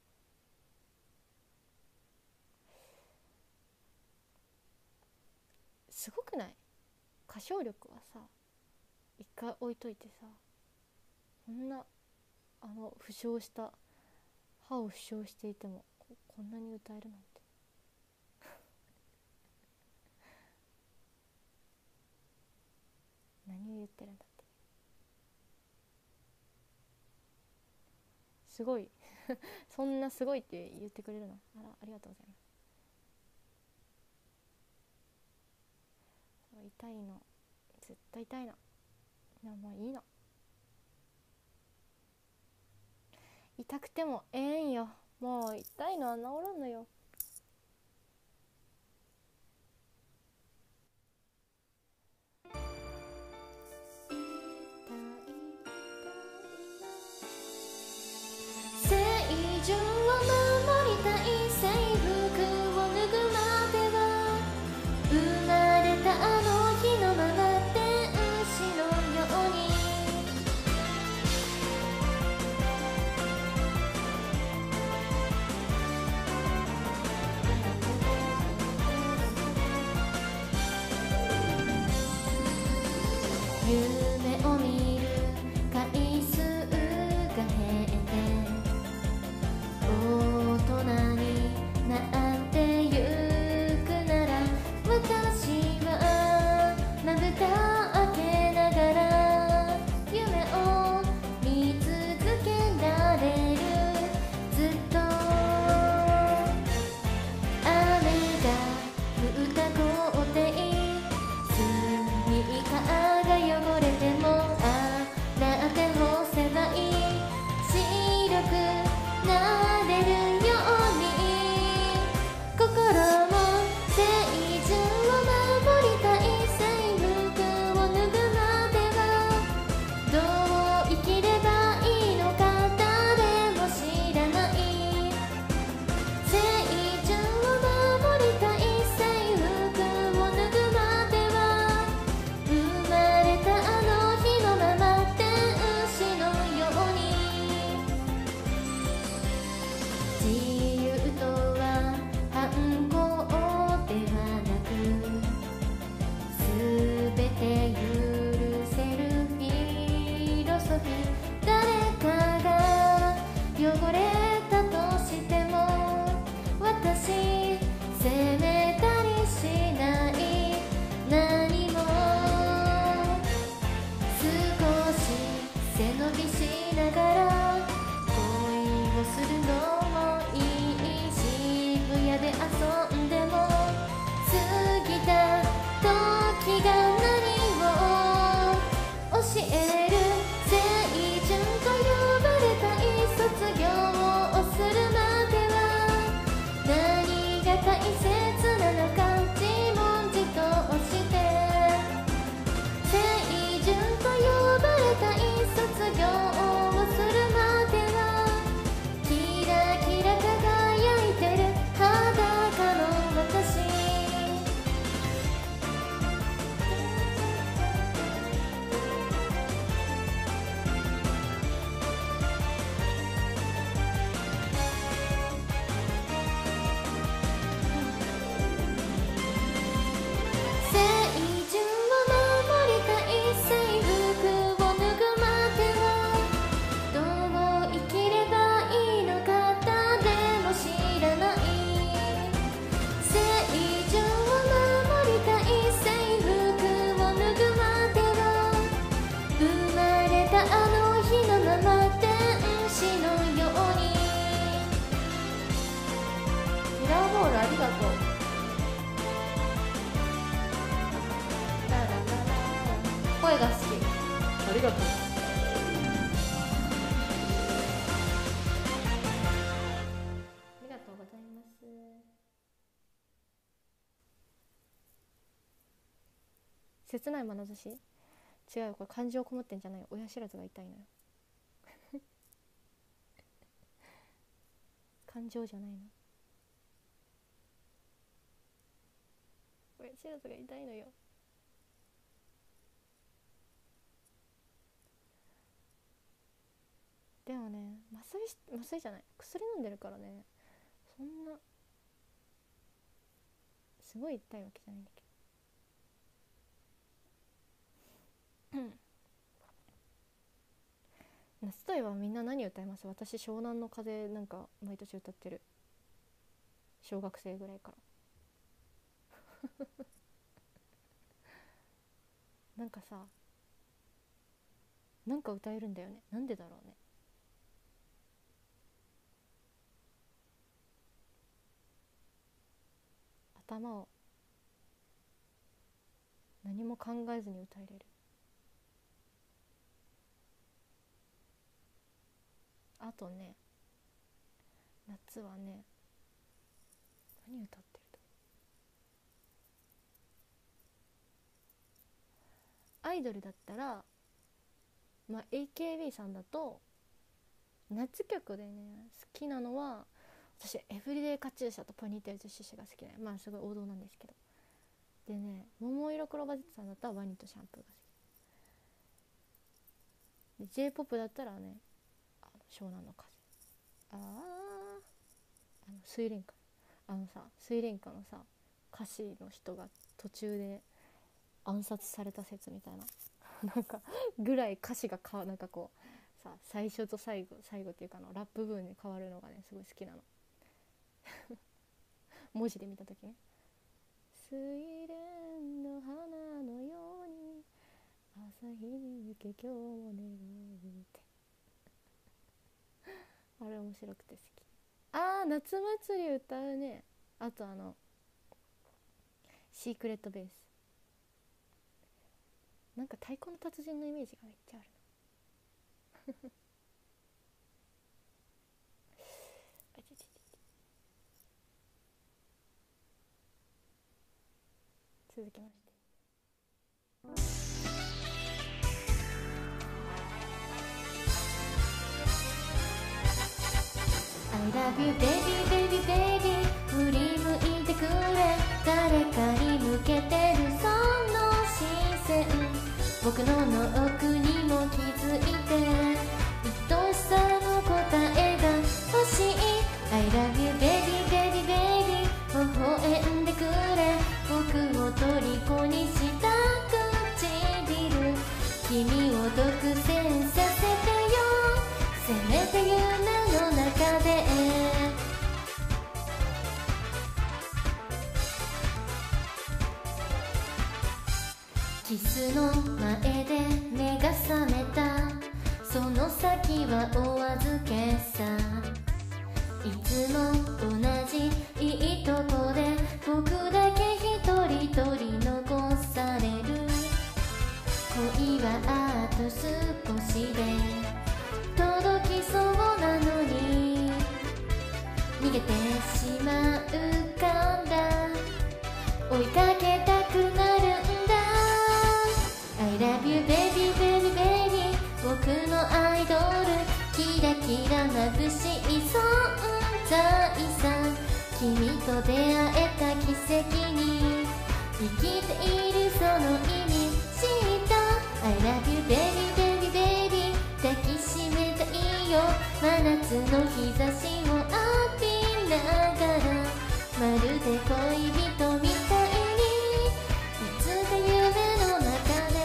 すごくない？歌唱力はさ、一回置いといてさ、こんなあの負傷した歯を負傷していても こ, こんなに歌えるなんて。何を言ってるんだって。すごいそんなすごいって言ってくれるの、あら、ありがとうございます。痛いの絶対痛いの。いや、もういいの、痛くてもええんよ。もう痛いのは治らんのよ。正常を守りたい、制服を脱ぐまでは、生まれたあの日のまま天使のように。夢を見る回数が減って大人になってゆくなら、私はまぶた開けながら夢を見続けられる。ずっと雨が降った校庭、スニーカーが汚れて声が好き。 ありがとう。 ありがとうございます。切ない眼差し。違うよ、これ感情こもってんじゃないよ。親知らずが痛いのよ。感情じゃないの。親知らずが痛いのよ。でもね、麻酔し麻酔じゃない、薬飲んでるからね、そんなすごい痛いわけじゃないんだけど。うん夏といえばみんな何歌います？私湘南の風なんか毎年歌ってる、小学生ぐらいからなんかさ、なんか歌えるんだよね。なんでだろうね。頭を何も考えずに歌えれる。あとね、夏はね、何歌ってると、アイドルだったら、まあ、エーケービー さんだと夏曲でね好きなのは、私エブリデイカチューシャとポニーテールズシュシュが好きで、まあすごい王道なんですけど、でね、桃色クローバー Z さんだったらワニとシャンプーが好きで、 J-ポップ だったらね、あの湘南の風、あああの睡蓮花、あのさ睡蓮花のさ歌詞の人が途中で暗殺された説みたいななんかぐらい歌詞がかなんかこうさ、最初と最後最後っていうかのラップ部分に変わるのがねすごい好きなの文字で見た時ね、睡蓮の花のように朝日に向け今日も願うってあれ面白くて好き。あー、夏祭り歌うね。あとあのシークレットベース、なんか太鼓の達人のイメージがめっちゃあるなあちちちち続きまして、I love you baby baby baby 振り向いてくれ、誰かに向けてるその視線、僕の奥にも気づいて、愛しさの答えが欲しい。 I love you baby baby baby 微笑んでくれ、僕を虜にした唇、君を独占させてよ、せめて夢の中で。キスの前で目が覚めた、その先はお預けさ、いつも同じいいとこで僕だけ一人取り残される、恋はあと少しで届きそうなのに逃げてしまうから追いかけたくなるんだ。 I love you baby baby baby 僕のアイドル、キラキラ眩しい存在さ、君と出会えた奇跡に生きているその意味知った。 I love you baby baby baby 抱きしめたいよ、真夏の日差しを浴びながら、まるで恋人みたいにいつか夢の中で。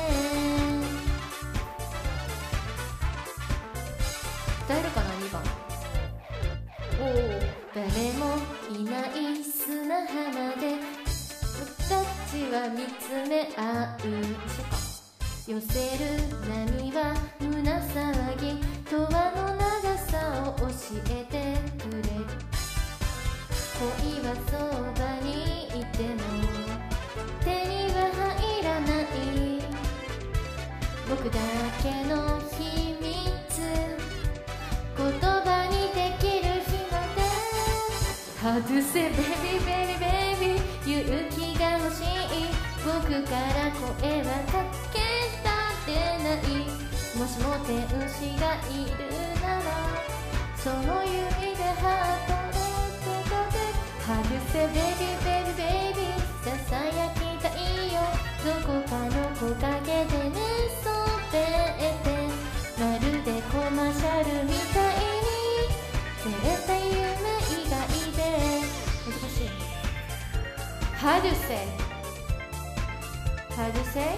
歌えるかなにばん。おお、誰もいない砂浜で僕たちは見つめ合う。一緒か。寄せる波は胸騒ぎ、永遠の長さを教えてくれる。恋はそばにいても手には入らない、 僕だけの秘密言葉にできる日まで外せベビーベビーベビー勇気が欲しい僕から声はかけられないもしも天使がいるならそういう意味でハートレットで外せベビーベビーベビーささやきたいよどこかの木陰で寝そべってまるでコマーシャルみたいに絶対夢以外で難しい How do you say? How do you say?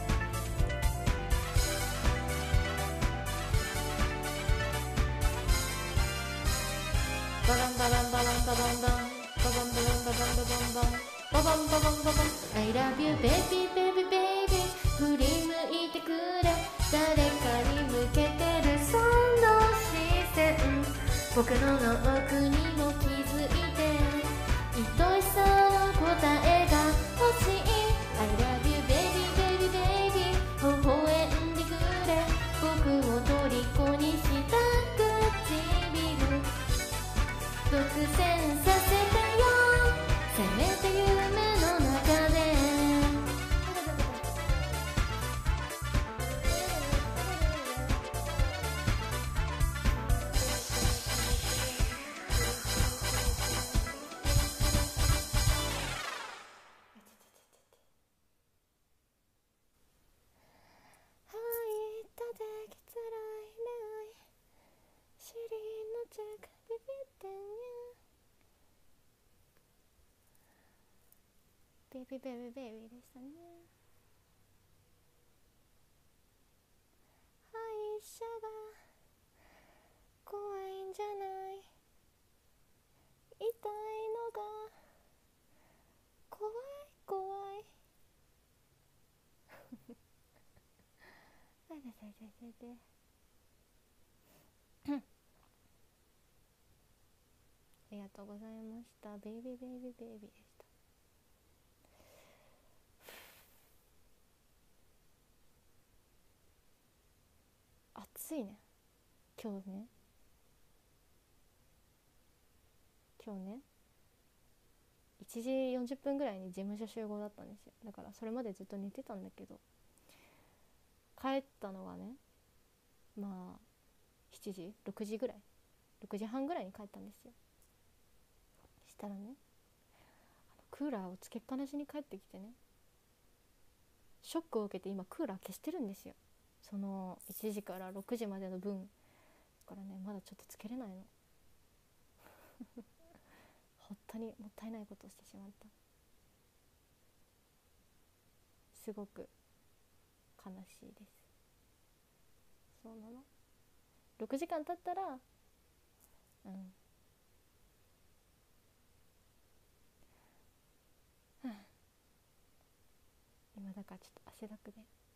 バランバランバランバランバンババンバランバランバランバンバンババンババンババン I love you baby baby baby 振り向いてくれ誰かに向けてるその視線僕の脳奥にも気づいて愛しさの答えが欲しい I love you baby baby baby 微笑んでくれ僕を虜にした唇独占させてよせめて夢の中ではいたできつらい恋愛尻のチェックビビってんやベイビーベイビーベイビーでしたね。愛車が怖いんじゃない痛いのが怖い怖いあれれれれれありがとうございました。ベイビーベイビーベイビーでした。暑いね今日ね今日ねいちじよんじゅっぷんぐらいに事務所集合だったんですよ。だからそれまでずっと寝てたんだけど帰ったのがねまあしちじろくじぐらいろくじはんぐらいに帰ったんですよ。したらねあのクーラーをつけっぱなしに帰ってきてねショックを受けて今クーラー消してるんですよ。そのいちじからろくじまでの分だからねまだちょっとつけれないの本当にもったいないことをしてしまった。すごく悲しいです。そうなのろくじかん経ったらうん今だからちょっと汗だくで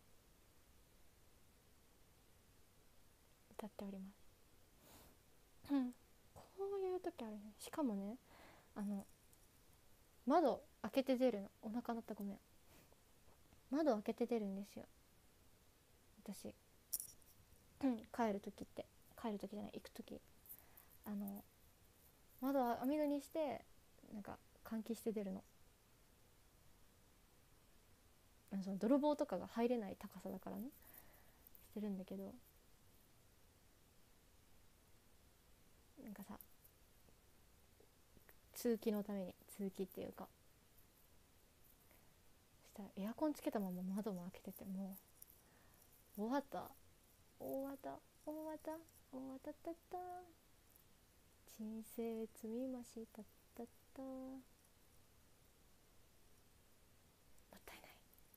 歌っております。うん、こういう時あるね。しかもねあの窓開けて出るの。お腹鳴ったごめん。窓開けて出るんですよ私帰る時って帰る時じゃない行く時あの窓を網戸にしてなんか換気して出るの。その泥棒とかが入れない高さだからねしてるんだけどなんかさ通気のために通気っていうかしたらエアコンつけたまま窓も開けててもう終わった終わった終わった終わったったった人生積み増したったったもったいない。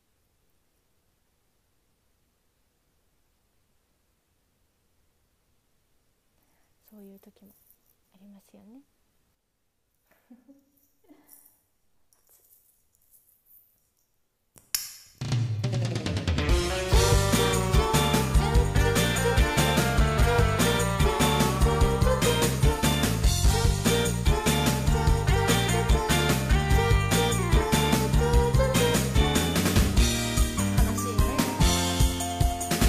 そういう時もありますよね悲しいね。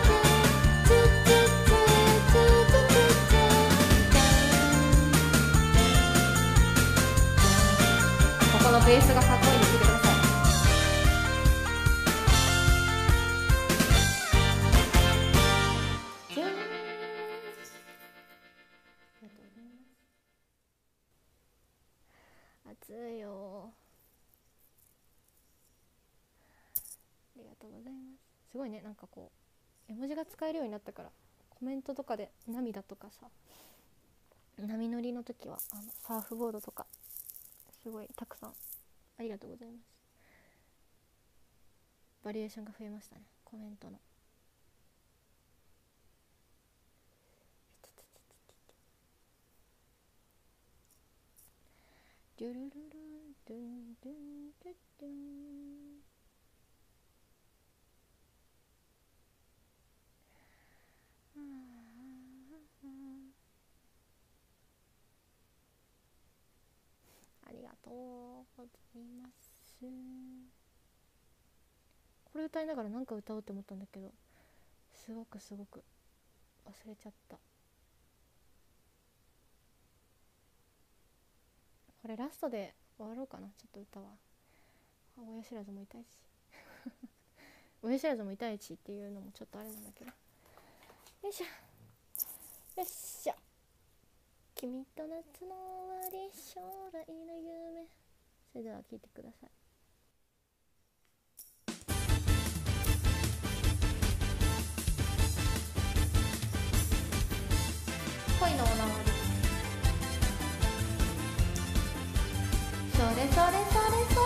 ここのベースがかっこいいんで聞いてください。じゃーん、ありがとうございます。暑いよ。ありがとうございます。すごいね、なんかこう絵文字が使えるようになったから、コメントとかで涙とかさ、波乗りの時はあのサーフボードとかすごいたくさんありがとうございます。バリエーションが増えましたね、コメントの。ドゥルルルンドゥンドゥンドゥンドゥン。ありがとうございます。これ歌いながら何か歌おうって思ったんだけど、すごくすごく忘れちゃった。これラストで終わろうかな、ちょっと歌は。親知らずも痛いし親知らずも痛いしっていうのもちょっとあれなんだけど。よいしょよっしゃ。君と夏の終わり、将来の夢。それでは聴いてください。恋のおなまり。それそれそれそ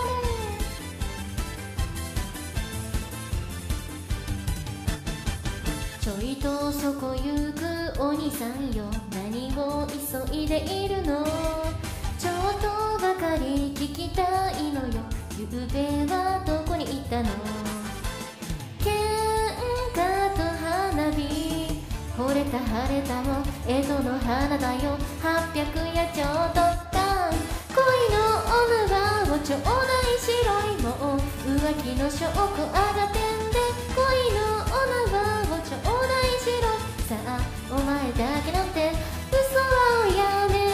れ。ちょいとそこ行くお兄さんよ、何を急いでいるの。ちょっとばかり聞きたいのよ、ゆうべはどこに行ったの。喧嘩と花火、惚れた晴れたも江戸の花だよ、はっぴゃくやちょっとか。恋のお縄をちょうだい、白いもう浮気の証拠あがてんで。恋のお縄をちょうだい、白い。さあお前だけなんて嘘はやめ。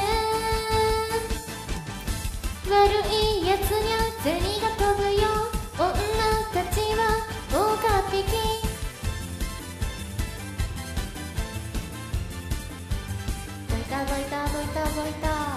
悪いやつにゃ銭が飛ぶよ、女たちはオカピキ。ボイタボイタボイタボイタ。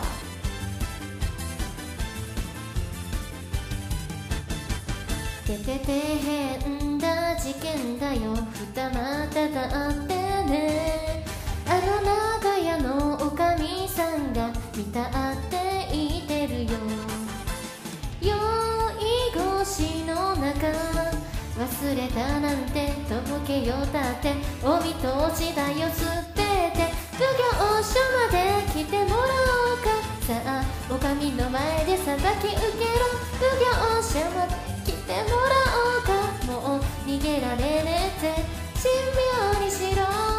てててへんだ事件だよ二股だってね。あの長屋のおかみさんが見たって言ってるよ。酔い越しの中忘れたなんてとぼけよったってお見通しだよ。捨てて奉行所まで来てもらおうか。さあおかみの前でさばき受けろ。奉行所まで来てもらおうか。もう逃げられねえって神妙にしろ。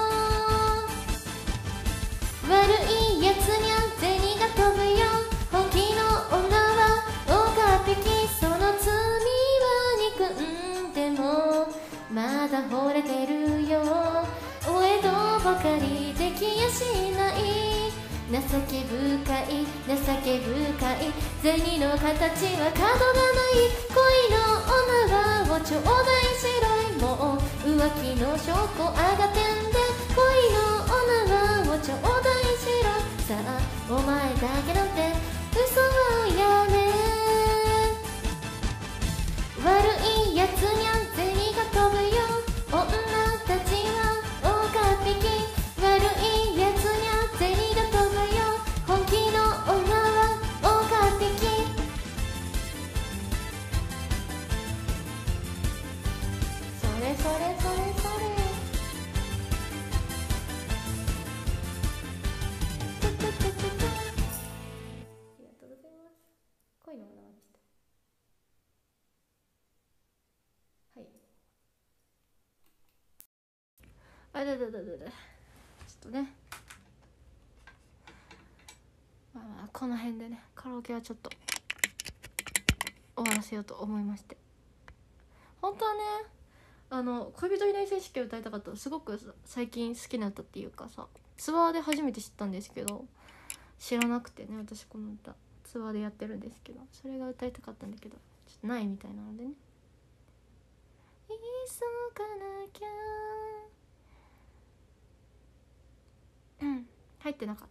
悪いやつにゃ銭が飛ぶよ。本気の女は岡引き。その罪は憎んでもまだ惚れてるよ。お江戸ばかりできやしない。情け深い情け深い銭の形は角がない。恋のお縄をちょうだいしろい。もう浮気の証拠あがてんで恋のお縄をちょうだいしろ。さあお前だけなんて嘘はやめ。悪いやつにゃ銭が飛ぶよ。女たちは岡引き。悪いやつにゃ銭が飛ぶよ。本気の女は岡引き。それそれそれそれ。ありがとうございます。恋の女はちょっとはいあだだだだだちょっとね、まあまあこの辺でねカラオケはちょっと終わらせようと思いまして。本当はねあの恋人いない選手権歌いたかった。すごく最近好きになったっていうかさ、ツアーで初めて知ったんですけど、知らなくてね私この歌ツアーでやってるんですけど、それが歌いたかったんだけどちょっとないみたいなのでね。急がなきゃうん入ってなかった。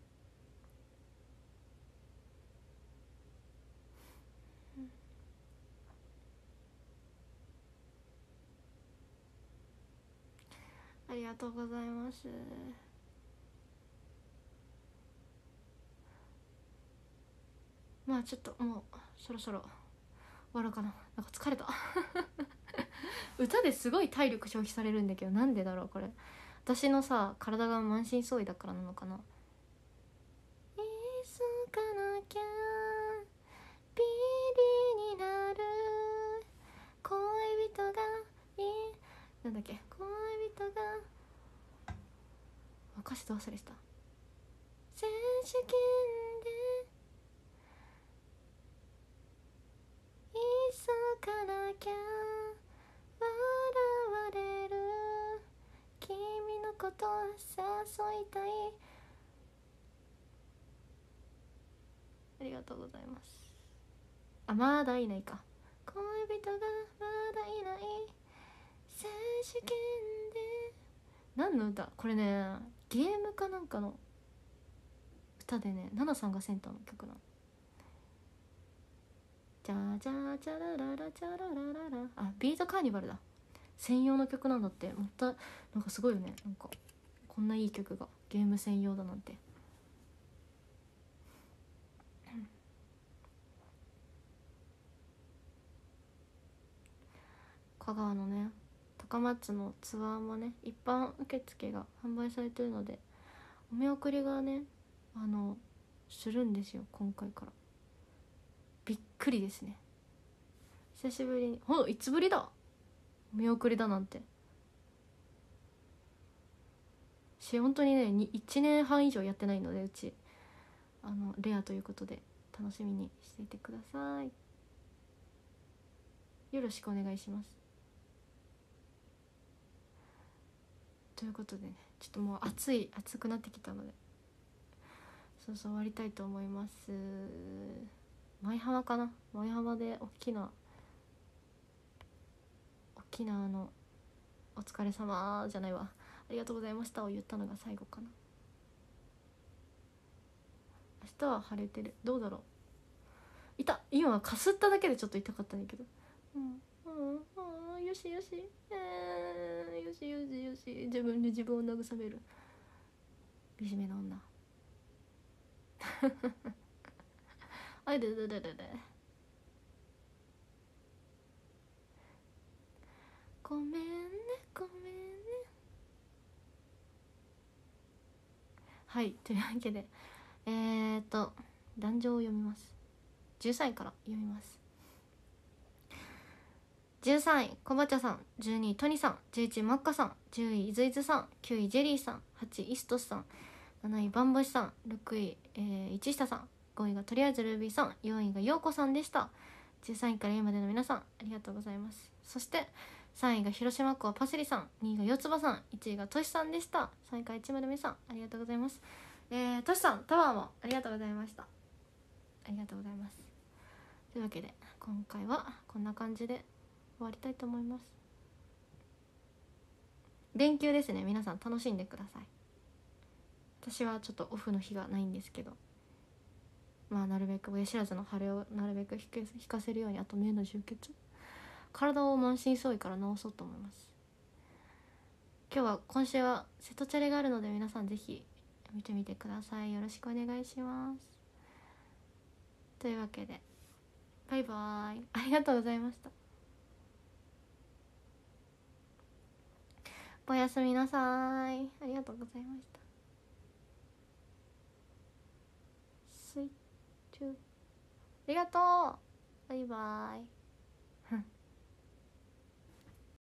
ありがとうございます。まあちょっともうそろそろ終わろうかな。なんか疲れた歌ですごい体力消費されるんだけど、なんでだろうこれ。私のさ体が満身創痍だからなのかな。いつかなきゃビリになる恋人がいいなんだっけ恋人が歌詞ど忘れした。選手権で急がなきゃ笑われる君のこと誘いたい。ありがとうございます。あまだいないか。恋人がまだいない選手権で何の歌これね。ゲームかなんかの歌でね、ナナさんがセンターの曲なの。じゃじゃじゃらららじゃららららあビートカーニバルだ。専用の曲なんだって。またなんかすごいよね。なんかこんないい曲がゲーム専用だなんて。香川のね高松のツアーもね一般受付が販売されてるのでお見送りがねあのするんですよ今回から。びっくりですね。久しぶりにほんいつぶりだお見送りだなんて。し本当にねいちねんはん以上やってないのでうちあのレアということで楽しみにしていてください。よろしくお願いします。ということでねちょっともう暑い暑くなってきたのでそうそう終わりたいと思います。舞浜かな。舞浜で大きな大きなあのお疲れ様じゃないわありがとうございましたを言ったのが最後かな。明日は晴れてる。どうだろう。いた今かすっただけでちょっと痛かったんだけどうんうんうんよよしよし、えー、よしよしよし、自分で自分を慰める惨めな女あいでででででごめんねごめんね。はい、というわけでえーっと壇上を読みます。じゅうさんいから読みます。じゅうさんいこばちゃさん、じゅうにいトニさん、じゅういちいマッカさん、じゅういいずいずさん、きゅういジェリーさん、はちいイストスさん、なないバンボシさん、ろくい、えー、市下さん、ごいがとりあえずルービーさん、よんいがようこさんでした。じゅうさんいから今までの皆さんありがとうございます。そしてさんいが広島港パセリさん、にいが四つ葉さん、いちいがとしさんでした。さんいからいちいまで皆さんありがとうございます。えー、としさんタワーもありがとうございました。ありがとうございます。というわけで今回はこんな感じで終わりたいと思います。連休ですね、皆さん楽しんでください。私はちょっとオフの日がないんですけど、まあなるべく親知らずの腫れをなるべく引かせるように、あと目の充血、体を満身創痍から治そうと思います。今日は今週は瀬戸チャレがあるので皆さんぜひ見てみてください。よろしくお願いします。というわけでバイバーイ、ありがとうございました。おやすみなさい、ありがとうございました。スイッチュありがとう、バイバーイ。